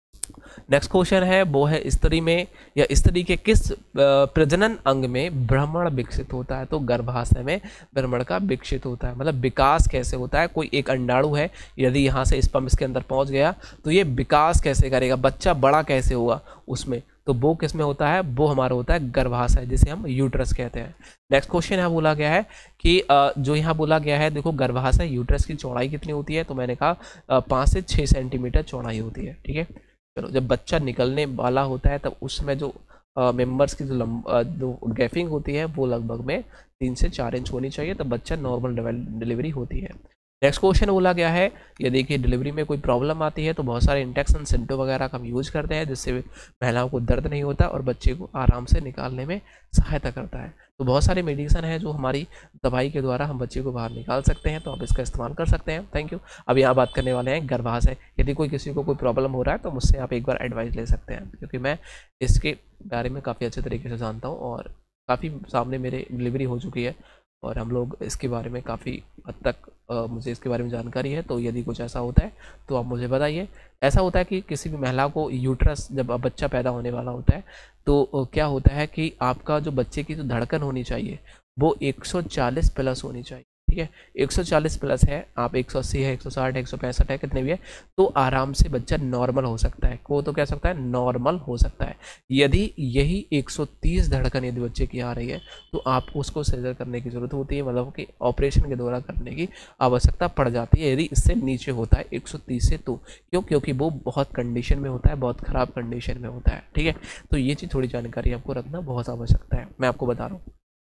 नेक्स्ट क्वेश्चन है वो है स्त्री में या स्त्री के किस प्रजनन अंग में भ्रमण विकसित होता है, तो गर्भाशय में भ्रमण का विकसित होता है। मतलब विकास कैसे होता है, कोई एक अंडाणु है, यदि यहाँ से स्पर्म इसके अंदर पहुँच गया तो ये विकास कैसे करेगा, बच्चा बड़ा कैसे होगा उसमें, तो वो किस में होता है, वो हमारा होता है गर्भाशय, जिसे हम यूट्रस कहते हैं। नेक्स्ट क्वेश्चन यहाँ बोला गया है कि जो यहाँ बोला गया है, देखो गर्भाशय यूट्रस की चौड़ाई कितनी होती है, तो मैंने कहा 5 से 6 सेंटीमीटर चौड़ाई होती है, ठीक है। चलो जब बच्चा निकलने वाला होता है तब उसमें जो मेंबर्स की जो गैपिंग होती है वो लगभग में 3 से 4 इंच होनी चाहिए, तब बच्चा नॉर्मल डिलीवरी होती है। नेक्स्ट क्वेश्चन बोला गया है, ये देखिए डिलीवरी में कोई प्रॉब्लम आती है तो बहुत सारे इंजेक्शन सिंटो वगैरह का हम यूज करते हैं, जिससे महिलाओं को दर्द नहीं होता और बच्चे को आराम से निकालने में सहायता करता है। तो बहुत सारे मेडिसिन है जो हमारी दवाई के द्वारा हम बच्चे को बाहर निकाल सकते हैं, तो आप इसका इस्तेमाल कर सकते हैं। Thank you. अब यहाँ बात करने वाले हैं गर्भाशय। यदि कोई किसी को कोई प्रॉब्लम हो रहा है तो मुझसे आप एक बार एडवाइस ले सकते हैं, क्योंकि मैं इसके बारे में काफ़ी अच्छे तरीके से जानता हूँ और काफ़ी सामने मेरे डिलीवरी हो चुकी है और हम लोग इसके बारे में काफ़ी हद तक मुझे इसके बारे में जानकारी है। तो यदि कुछ ऐसा होता है तो आप मुझे बताइए। ऐसा होता है कि किसी भी महिला को यूट्रस जब बच्चा पैदा होने वाला होता है तो क्या होता है कि आपका जो बच्चे की जो धड़कन होनी चाहिए वो 140 प्लस होनी चाहिए, ठीक है। 140 प्लस है, आप 180 है, 160 है, 165 है, कितने भी है, तो आराम से बच्चा नॉर्मल हो सकता है। को तो कह सकता है नॉर्मल हो सकता है। यदि यही 130 धड़कन यदि बच्चे की आ रही है तो आपको उसको सर्जरी करने की ज़रूरत होती है, मतलब कि ऑपरेशन के द्वारा करने की आवश्यकता पड़ जाती है यदि इससे नीचे होता है 130 से। तो क्यों, क्योंकि वो बहुत कंडीशन में होता है, बहुत ख़राब कंडीशन में होता है, ठीक है। तो ये चीज़ थोड़ी जानकारी आपको रखना बहुत आवश्यकता है, मैं आपको बता रहा हूँ।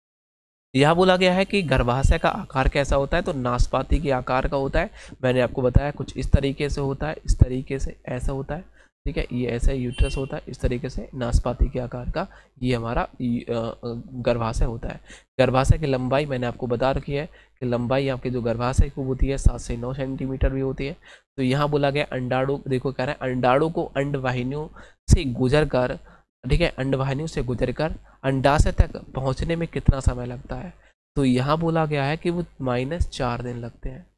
यह बोला गया है कि गर्भाशय का आकार कैसा होता है, तो नाशपाती के आकार का होता है। मैंने आपको बताया कुछ इस तरीके से होता है, इस तरीके से ऐसा होता है, ठीक है। ये ऐसा यूट्रस होता है, इस तरीके से नाशपाती के आकार का ये हमारा गर्भाशय होता है। गर्भाशय की लंबाई मैंने आपको बता रखी है कि लंबाई आपके जो गर्भाशय की होती है 7 से 9 सेंटीमीटर भी होती है। तो यहाँ बोला गया अंडाणु, देखो कह रहे हैं अंडाणु को अंडवाहिनियों से गुजर कर, ठीक है, अंडवाहिनियों से गुजरकर अंडाशय तक पहुंचने में कितना समय लगता है, तो यहाँ बोला गया है कि वो -4 दिन लगते हैं,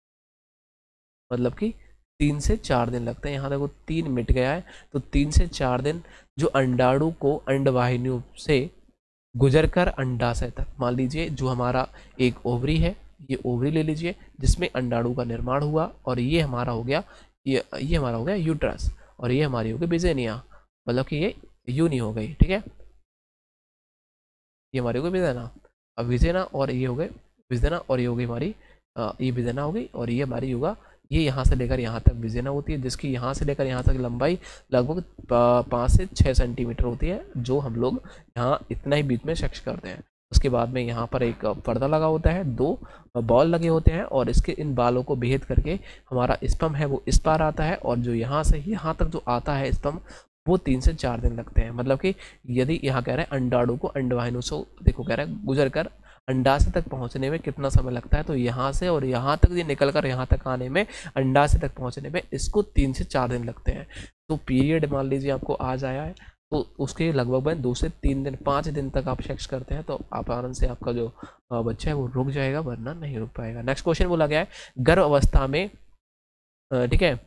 मतलब कि 3 से 4 दिन लगते हैं। यहाँ देखो 3 मिट गया है, तो 3 से 4 दिन जो अंडाणु को अंडवाहिनियों से गुजरकर अंडाशय तक, मान लीजिए जो हमारा एक ओवरी है, ये ओवरी ले लीजिए जिसमें अंडाणु का निर्माण हुआ, और ये हमारा हो गया ये हमारा हो गया यूट्रस, और ये हमारी हो गई बीजेनिया, मतलब कि ये यूनी हो गई, ठीक है, ये हमारी हो गई विजेना। अब विजेना और ये हो गए विजेना, और ये हो गई हमारी ये विजेना हो गई, और ये हमारी होगा ये यहाँ से लेकर यहाँ तक विजेना होती है, जिसकी यहाँ से लेकर यहाँ तक लंबाई लगभग 5 से 6 सेंटीमीटर होती है, जो हम लोग यहाँ इतना ही बीच में सेक्स करते हैं। उसके बाद में यहाँ पर एक पर्दा लगा होता है, 2 बॉल लगे होते हैं, और इसके इन बालों को भेद करके हमारा स्पर्म है वो इस पार आता है, और जो यहाँ से यहाँ तक जो आता है स्पर्म वो 3 से 4 दिन लगते हैं। मतलब कि यदि यहाँ कह रहे हैं अंडाणु को अंडवाहिनी से देखो कह रहा है गुजर कर अंडाशय तक पहुंचने में कितना समय लगता है, तो यहाँ से और यहाँ तक ये निकल कर यहाँ तक आने में, अंडाशय तक पहुंचने में इसको 3 से 4 दिन लगते हैं। तो पीरियड मान लीजिए आपको आज आया है, तो उसके लगभग 2 से 3 दिन 5 दिन तक आप सेक्स करते हैं, तो आप आराम से आपका जो बच्चा है वो रुक जाएगा, वरना नहीं रुक पाएगा। नेक्स्ट क्वेश्चन बोला गया है गर्भ अवस्था में, ठीक है,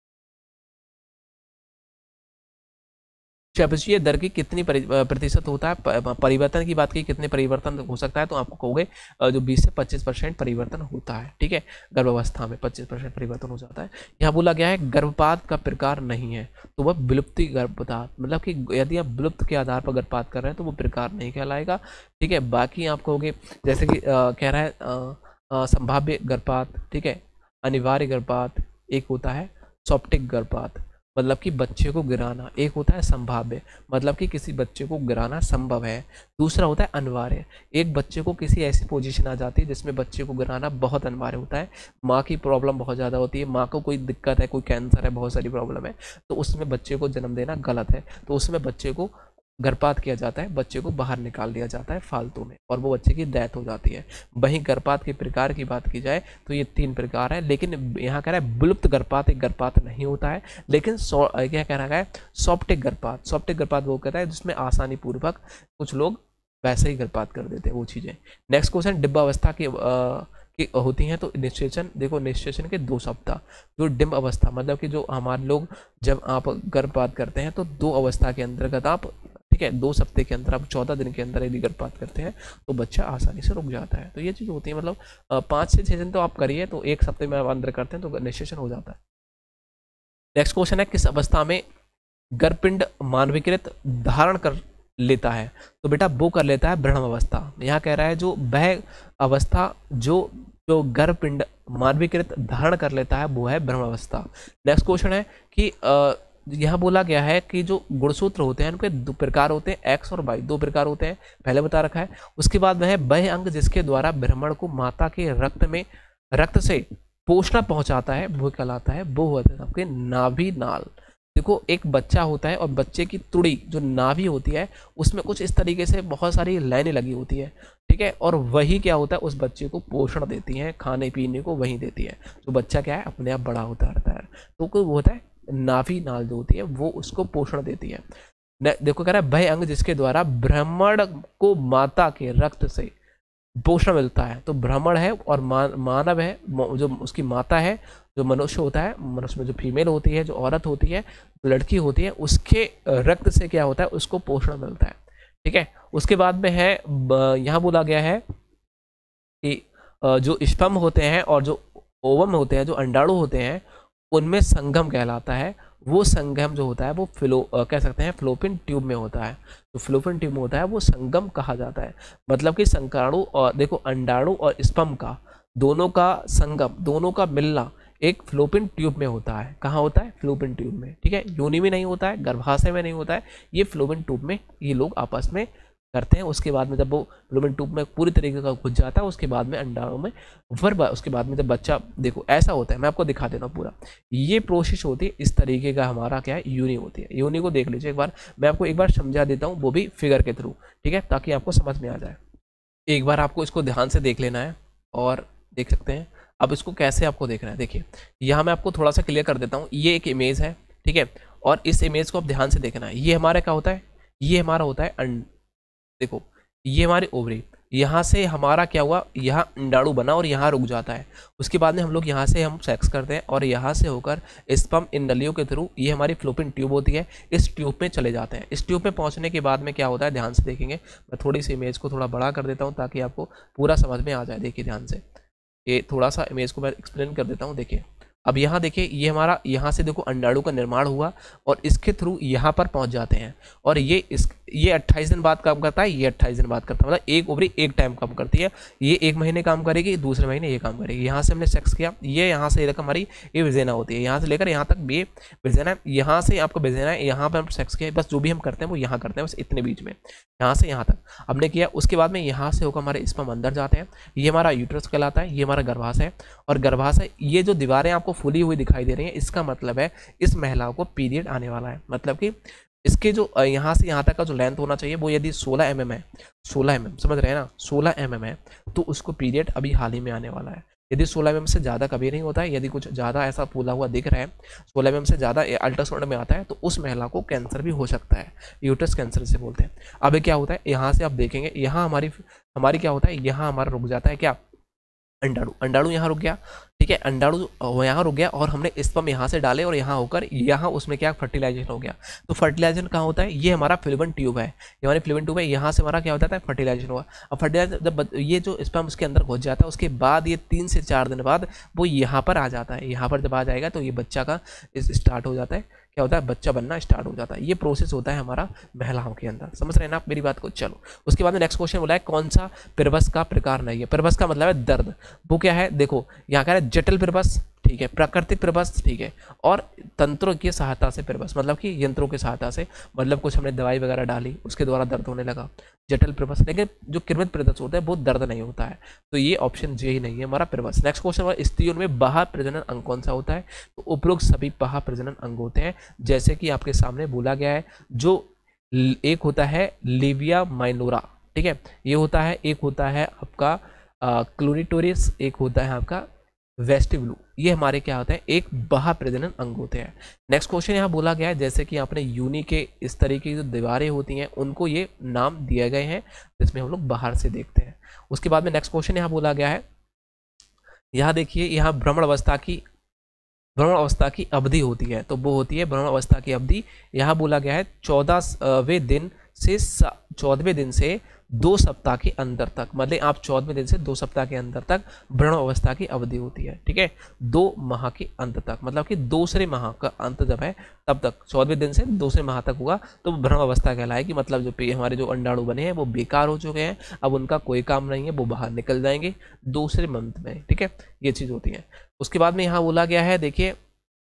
चयापचयी दर की कितनी प्रतिशत होता है, परिवर्तन की बात की कितने परिवर्तन हो सकता है, तो आपको कहोगे जो 20 से 25% परिवर्तन होता है, ठीक है, गर्भावस्था में 25% परिवर्तन हो जाता है। यहाँ बोला गया है गर्भपात का प्रकार नहीं है, तो वह विलुप्ति गर्भपात, मतलब कि यदि आप विलुप्त के आधार पर गर्भपात कर रहे हैं तो वो प्रकार नहीं कहलाएगा, ठीक है। बाकी आप कहोगे जैसे कि कह रहा है संभाव्य गर्भपात, ठीक है, अनिवार्य गर्भपात, एक होता है सॉप्टिक गर्भपात, मतलब कि बच्चे को गिराना, एक होता है संभाव्य, मतलब कि किसी बच्चे को गिराना संभव है, दूसरा होता है अनिवार्य, एक बच्चे को किसी ऐसी पोजीशन आ जाती है जिसमें बच्चे को गिराना बहुत अनिवार्य होता है, माँ की प्रॉब्लम बहुत ज़्यादा होती है, माँ को कोई दिक्कत है, कोई कैंसर है, बहुत सारी प्रॉब्लम है, तो उसमें बच्चे को जन्म देना गलत है, तो उसमें बच्चे को गर्भपात किया जाता है, बच्चे को बाहर निकाल दिया जाता है फालतू में, और वो बच्चे की डेथ हो जाती है। वहीं गर्भपात के प्रकार की बात की जाए तो ये 3 प्रकार है, लेकिन यहाँ कह रहा है विलुप्त गर्भपात एक गर्भपात नहीं होता है, लेकिन क्या कह रहा है सॉप्टिक गर्भपात, सॉप्टिक गर्भपात वो कहता है जिसमें आसानी पूर्वक कुछ लोग वैसे ही गर्भपात कर देते हैं वो चीज़ें। नेक्स्ट क्वेश्चन डिम्बावस्था की होती हैं, तो निश्चेचन, देखो निश्चेचन के 2 सप्ताह, जो डिम्ब अवस्था मतलब कि जो हमारे लोग जब आप गर्भपात करते हैं तो 2 अवस्था के अंतर्गत आप, ठीक है, 2 सप्ताह के अंदर आप 14 दिन के अंदर यदि गर्भपात करते हैं तो बच्चा आसानी से रुक जाता है। तो ये चीज़ होती है, मतलब 5 से 6 दिन तो आप करिए, तो 1 सप्ताह में आप अंदर करते हैं तो निश्चेचन हो जाता है। नेक्स्ट क्वेश्चन है किस अवस्था में गर्भपिंड मानवीकृत धारण कर लेता है, तो बेटा वो कर लेता है ब्रह्म अवस्था। यहाँ कह रहा है जो वह अवस्था जो गर्भपिंड मानवीकृत धारण कर लेता है वो है ब्रह्म अवस्था। नेक्स्ट क्वेश्चन है कि यहाँ बोला गया है कि जो गुणसूत्र होते हैं उनके 2 प्रकार होते हैं, एक्स और वाई, 2 प्रकार होते हैं, पहले बता रखा है। उसके बाद में है वह अंग जिसके द्वारा ब्राह्मण को माता के रक्त से पोषण पहुंचाता है वो कहलाता है, वो होता है आपके नाभि नाल। देखो एक बच्चा होता है और बच्चे की तुड़ी जो नाभि होती है उसमें कुछ इस तरीके से बहुत सारी लाइनें लगी होती है, ठीक है, और वही क्या होता है उस बच्चे को पोषण देती है, खाने पीने को वही देती है, तो बच्चा क्या है अपने आप बड़ा होता रहता है, तो वो होता है नाभि नाल जो होती है वो उसको पोषण देती है। देखो कह रहा है वह अंग जिसके द्वारा ब्राह्मण को माता के रक्त से पोषण मिलता है, तो ब्राह्मण है और मानव है, जो उसकी माता है, जो मनुष्य होता है, मनुष्य में जो फीमेल होती है, जो औरत होती है, जो लड़की होती है, उसके रक्त से क्या होता है उसको पोषण मिलता है, ठीक है। उसके बाद में है यहाँ बोला गया है कि जो स्पर्म होते हैं और जो ओवम होते हैं, जो अंडाणु होते हैं, उनमें संगम कहलाता है, वो संगम जो होता है वो कह सकते हैं फ्लोपिन ट्यूब में होता है, तो फ्लोपिन ट्यूब में होता है वो संगम कहा जाता है, मतलब कि संकाणु और देखो अंडाणु और स्पर्म का दोनों का संगम, दोनों का मिलना एक फ्लोपिन ट्यूब में होता है। कहाँ होता है? फ्लोपिन ट्यूब में, ठीक है, योनि में नहीं होता है, गर्भाशय में नहीं होता है, ये फ्लोपिन ट्यूब में ये लोग आपस में करते हैं। उसके बाद में जब वो फ्लोपिन ट्यूब में पूरी तरीके का घुस जाता है, उसके बाद में अंडाणु में उसके बाद में जब बच्चा, देखो ऐसा होता है, मैं आपको दिखा देता हूँ पूरा, ये प्रोसेस होती है इस तरीके का, हमारा क्या है योनि होती है। योनि को देख लीजिए एक बार, मैं आपको एक बार समझा देता हूँ, वो भी फिगर के थ्रू, ठीक है, ताकि आपको समझ में आ जाए। एक बार आपको इसको ध्यान से देख लेना है और देख सकते हैं। अब इसको कैसे आपको देखना है, देखिए यहाँ मैं आपको थोड़ा सा क्लियर कर देता हूँ। ये एक इमेज है, ठीक है, और इस इमेज को आप ध्यान से देखना है। ये हमारा क्या होता है, ये हमारा होता है देखो ये हमारी ओवरी, यहाँ से हमारा क्या हुआ, यहाँ अंडाणु बना और यहाँ रुक जाता है। उसके बाद में हम लोग यहाँ से हम सेक्स करते हैं और यहाँ से होकर स्पर्म इन नलियों के थ्रू, ये हमारी फ्लोपिन ट्यूब होती है, इस ट्यूब में चले जाते हैं। इस ट्यूब में पहुँचने के बाद में क्या होता है, ध्यान से देखेंगे। मैं थोड़ी सी इमेज को थोड़ा बड़ा कर देता हूँ ताकि आपको पूरा समझ में आ जाए। देखिए ध्यान से, ये थोड़ा सा इमेज को मैं एक्सप्लेन कर देता हूँ। देखिए अब यहाँ देखिए, ये हमारा यहाँ से देखो अंडाणु का निर्माण हुआ और इसके थ्रू यहाँ पर पहुँच जाते हैं, और ये 28 दिन बाद काम करता है, ये 28 दिन बाद करता है, मतलब एक ओवरी एक टाइम काम करती है। ये 1 महीने काम करेगी, दूसरे महीने ये काम करेगी। यहाँ से हमने सेक्स किया, ये यहाँ से रकम हमारी ये विजेना होती है, यहाँ से लेकर यहाँ तक ये विजेना है, यहाँ से आपको विजेना है, यहाँ पर हम सेक्स किया, बस जो भी हम करते हैं वो यहाँ करते हैं, बस इतने बीच में, यहाँ से यहाँ तक हमने किया। उसके बाद में यहाँ से होकर हमारे स्पर्म अंदर जाते हैं, ये हमारा यूट्रस कहलाता है, ये हमारा गर्भाशय है। और गर्भाशय, ये जो दीवारें आपको फूली हुई दिखाई दे रही हैं, इसका मतलब है इस महिला को पीरियड आने वाला है। मतलब कि इसके जो यहाँ से यहाँ तक का जो लेंथ होना चाहिए वो यदि 16 mm है, 16 mm समझ रहे हैं ना, 16 mm है, तो उसको पीरियड अभी हाल ही में आने वाला है। यदि 16 mm से ज़्यादा कभी नहीं होता है, यदि कुछ ज़्यादा ऐसा फूला हुआ दिख रहा है, 16 mm से ज़्यादा अल्ट्रासाउंड में आता है, तो उस महिला को कैंसर भी हो सकता है, यूट्रस कैंसर से बोलते हैं। अब क्या होता है, यहाँ से आप देखेंगे, यहाँ हमारी क्या होता है, यहाँ हमारा रुक जाता है क्या, अंडाणु यहाँ रुक गया, ठीक है, अंडाणु यहाँ रुक गया, और हमने स्पर्म यहाँ से डाले और यहाँ होकर यहाँ उसमें क्या फर्टिलाइजेशन हो गया। तो फर्टिलाइजेशन कहाँ होता है, ये हमारा फिलामेंट ट्यूब है, ये हमारी फिलामेंट ट्यूब है, यहाँ से हमारा क्या होता है फर्टिलाइजेशन हुआ। अब फर्टिलाइजेशन जब ये जो स्पर्म उसके अंदर घुस जाता है, उसके बाद ये 3 से 4 दिन बाद वो यहाँ पर आ जाता है। यहाँ पर जब आ जाएगा तो ये बच्चा का स्टार्ट हो जाता है, क्या होता है, बच्चा बनना स्टार्ट हो जाता है। ये प्रोसेस होता है हमारा महिलाओं के अंदर, समझ रहे हैं ना आप मेरी बात को। चलो उसके बाद में नेक्स्ट क्वेश्चन बोला है कौन सा प्रभस का प्रकार नहीं है। प्रभस का मतलब है दर्द, वो क्या है, देखो यहाँ कह रहा है जटिल प्रभस, ठीक है, प्राकृतिक प्रभस, ठीक है, और तंत्रों की सहायता से प्रभस, मतलब कि यंत्रों की सहायता से, मतलब कुछ हमने दवाई वगैरह डाली उसके द्वारा दर्द होने लगा, जटिल प्रभस। लेकिन जो कृमित प्रभस होता है वो दर्द नहीं होता है, तो ये ऑप्शन जे ही नहीं है हमारा प्रभस। नेक्स्ट क्वेश्चन है स्त्रियों में बाह्य प्रजनन अंग कौन सा होता है। तो उपरोक्त सभी बाह्य प्रजनन अंग होते हैं, जैसे कि आपके सामने बोला गया है। जो एक होता है लिविया माइनोरा, ठीक है, ये होता है, एक होता है आपका क्लोरिटोरिस, एक होता है आपका वेस्टिब्यूल, ये हमारे क्या होते हैं, एक बाह्य प्रजनन अंग होते हैं। नेक्स्ट क्वेश्चन यहाँ बोला गया है, जैसे कि आपने यूनि के इस तरीके की जो दीवारें होती हैं उनको ये नाम दिए गए हैं, जिसमें हम लोग बाहर से देखते हैं। उसके बाद में नेक्स्ट क्वेश्चन यहाँ बोला गया है, यहाँ देखिए, यहाँ भ्रमण अवस्था की अवधि होती है, तो वो होती है भ्रमण अवस्था की अवधि। यहाँ बोला गया है 14वें दिन से 2 सप्ताह के अंदर तक, मतलब आप 14वें दिन से 2 सप्ताह के अंदर तक भ्रमण अवस्था की अवधि होती है, ठीक है, 2 माह के अंत तक, मतलब कि दूसरे माह का अंत जब है तब तक, 14वें दिन से दूसरे माह तक हुआ तो भ्रमण अवस्था कहलाएगी। मतलब जो हमारे जो अंडाणु बने हैं वो बेकार हो चुके हैं, अब उनका कोई काम नहीं है, वो बाहर निकल जाएंगे दूसरे मंथ में, ठीक है, ये चीज़ होती है। उसके बाद में यहाँ बोला गया है, देखिए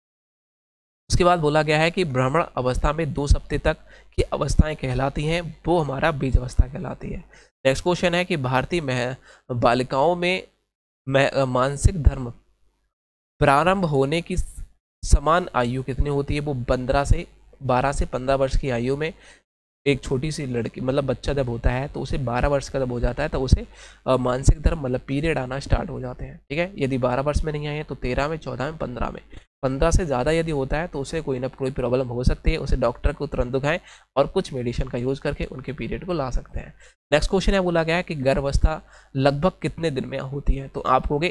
उसके बाद बोला गया है कि भ्रमण अवस्था में 2 सप्ताह तक की अवस्थाएं कहलाती हैं, वो हमारा बीज अवस्था कहलाती है। नेक्स्ट क्वेश्चन है कि भारतीय बालिकाओं में मानसिक धर्म प्रारंभ होने की समान आयु कितनी होती है। वो 12 से 15 वर्ष की आयु में एक छोटी सी लड़की, मतलब बच्चा जब होता है तो उसे 12 वर्ष का जब हो जाता है तो उसे मानसिक धर्म मतलब पीरियड आना स्टार्ट हो जाते हैं, ठीक है। यदि 12 वर्ष में नहीं आए तो 13 में, 14 में, 15 में। 15 से ज़्यादा यदि होता है तो उसे कोई ना कोई प्रॉब्लम हो सकती है, उसे डॉक्टर को तुरंत दिखाएं और कुछ मेडिसिन का यूज़ करके उनके पीरियड को ला सकते हैं। नेक्स्ट क्वेश्चन है, बोला गया है कि गर्भावस्था लगभग कितने दिन में होती है। तो आप कहोगे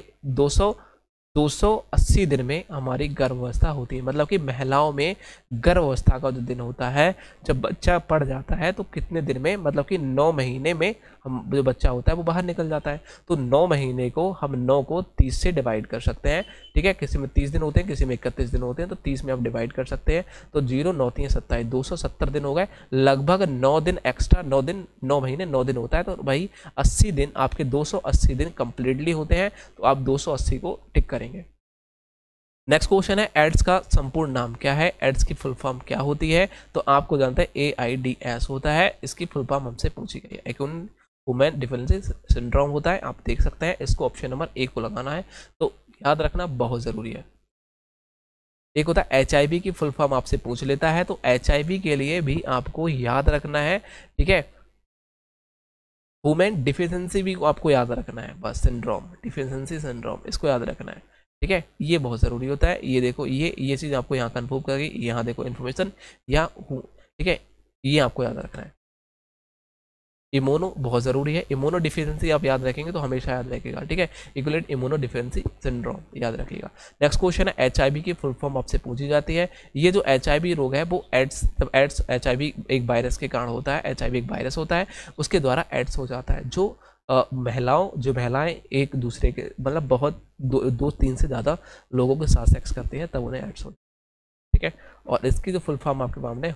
280 दिन में हमारी गर्भावस्था होती है, मतलब कि महिलाओं में गर्भावस्था का जो दिन होता है जब बच्चा पड़ जाता है तो कितने दिन में, मतलब कि 9 महीने में हम जो बच्चा होता है वो बाहर निकल जाता है। तो 9 महीने को हम 9 को 30 से डिवाइड कर सकते हैं, ठीक है। किसी में 30 दिन होते हैं, किसी में 31 दिन होते हैं, तो 30 में आप डिवाइड कर सकते हैं। तो 0 9 3 27 270 दिन हो गए, लगभग 9 दिन एक्स्ट्रा, 9 दिन 9 महीने 9 दिन होता है, तो भाई 80 दिन आपके 280 दिन कंप्लीटली होते हैं, तो आप 280 को टिक करेंगे। नेक्स्ट क्वेश्चन है, एड्स का संपूर्ण नाम क्या है। एड्स की फुल फॉर्म क्या होती है। तो आपको जानते हैं AIDS होता है, इसकी फुल फॉर्म हमसे पूछी गई है। एक्यूट वुमेन डिफिशिएंसी सिंड्रोम होता है, आप देख सकते हैं। इसको ऑप्शन नंबर 1 को लगाना है, तो याद रखना बहुत ज़रूरी है। एक होता है HIV की फुल फॉर्म आपसे पूछ लेता है, तो HIV के लिए भी आपको याद रखना है, ठीक है। वुमेन डिफिशिएंसी भी आपको याद रखना है, बस सिंड्रोम, डिफिशिएंसी सिंड्रोम, इसको याद रखना है, ठीक है। ये बहुत ज़रूरी होता है। ये देखो, ये चीज़ आपको यहाँ कन्फर्म करेगी। यहाँ देखो इन्फॉर्मेशन यहाँ हूँ, ठीक है, ये आपको याद रखना है। इम्यूनो बहुत ज़रूरी है, इम्यूनो डिफिशिएंसी आप याद रखेंगे तो हमेशा याद रखेगा, ठीक है। इक्विलेट इम्यूनो डिफिशिएंसी सिंड्रोम याद रखिएगा। नेक्स्ट क्वेश्चन है, HIV की फुल फॉर्म आपसे पूछी जाती है। ये जो HIV रोग है वो एड्स HIV एक वायरस के कारण होता है। HIV एक वायरस होता है, उसके द्वारा एड्स हो जाता है। जो जो महिलाएं एक दूसरे के मतलब बहुत दो तीन से ज़्यादा लोगों के साथ सेक्स करती हैं तब उन्हें एड्स होती है, ठीक है। और इसकी जो फुल फॉर्म आपके सामने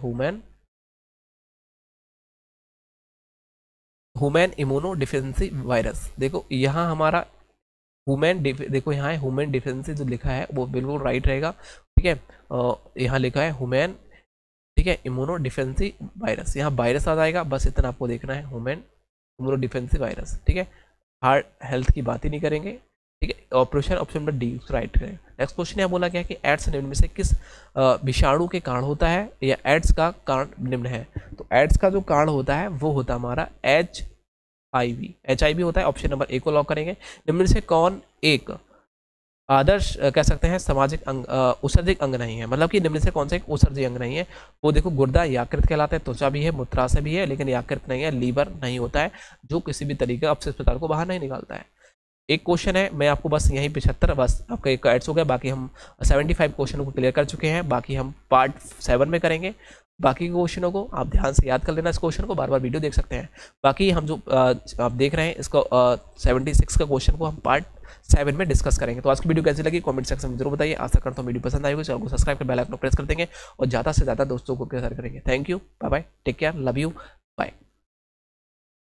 ह्यूमन इम्यूनो डिफिशिएंसी वायरस। देखो यहाँ हमारा देखो यहाँ है ह्यूमन डिफिशिएंसी, जो लिखा है वो बिल्कुल राइट रहेगा, ठीक है। यहाँ लिखा है ह्यूमन, ठीक है, इम्यूनो डिफिशिएंसी वायरस, यहाँ वायरस आ जाएगा, बस इतना आपको देखना है, ह्यूमन इम्यूनो डिफिशिएंसी वायरस, ठीक है। हार्ट हेल्थ की बात ही नहीं करेंगे, ठीक है। Operation option number D right करें। नेक्स्ट क्वेश्चन यहाँ बोला गया कि एड्स निम्न में से किस विषाणु के कारण होता है, या एड्स का कारण निम्न है। तो एड्स का जो कारण होता है वो होता है हमारा HIV होता है। ऑप्शन नंबर ए को लॉक करेंगे। निम्न में से कौन एक आदर्श कह सकते हैं सामाजिक अंग उत्सर्जिक अंग नहीं है, मतलब कि निम्न से कौन सा एक उत्सर्जिक अंग नहीं है। वो देखो गुर्दा यकृत कहलाता है, त्वचा भी है, मूत्राशय भी है, लेकिन यकृत नहीं है, लीवर नहीं होता है, जो किसी भी तरीके का अपशिष्ट पदार्थ को बाहर नहीं निकालता है। एक क्वेश्चन है, मैं आपको बस यहीं 75 बस आपका एक एड्स हो गया, बाकी हम 75 क्वेश्चनों को क्लियर कर चुके हैं, बाकी हम पार्ट 7 में करेंगे। बाकी के क्वेश्चनों को आप ध्यान से याद कर लेना, इस क्वेश्चन को बार बार वीडियो देख सकते हैं। बाकी हम जो आप देख रहे हैं इसको 76 का क्वेश्चन को हम पार्ट 7 में डिस्कस करेंगे। तो आज की वीडियो कैसी लगी कमेंट सेक्शन में जरूर बताइए। आशा करता हूँ वीडियो पसंद आई होगी, चैनल को सब्सक्राइब कर बेल आइकन प्रेस कर देंगे और ज़्यादा से ज़्यादा दोस्तों को शेयर करेंगे। Thank you, bye bye, take care, love you.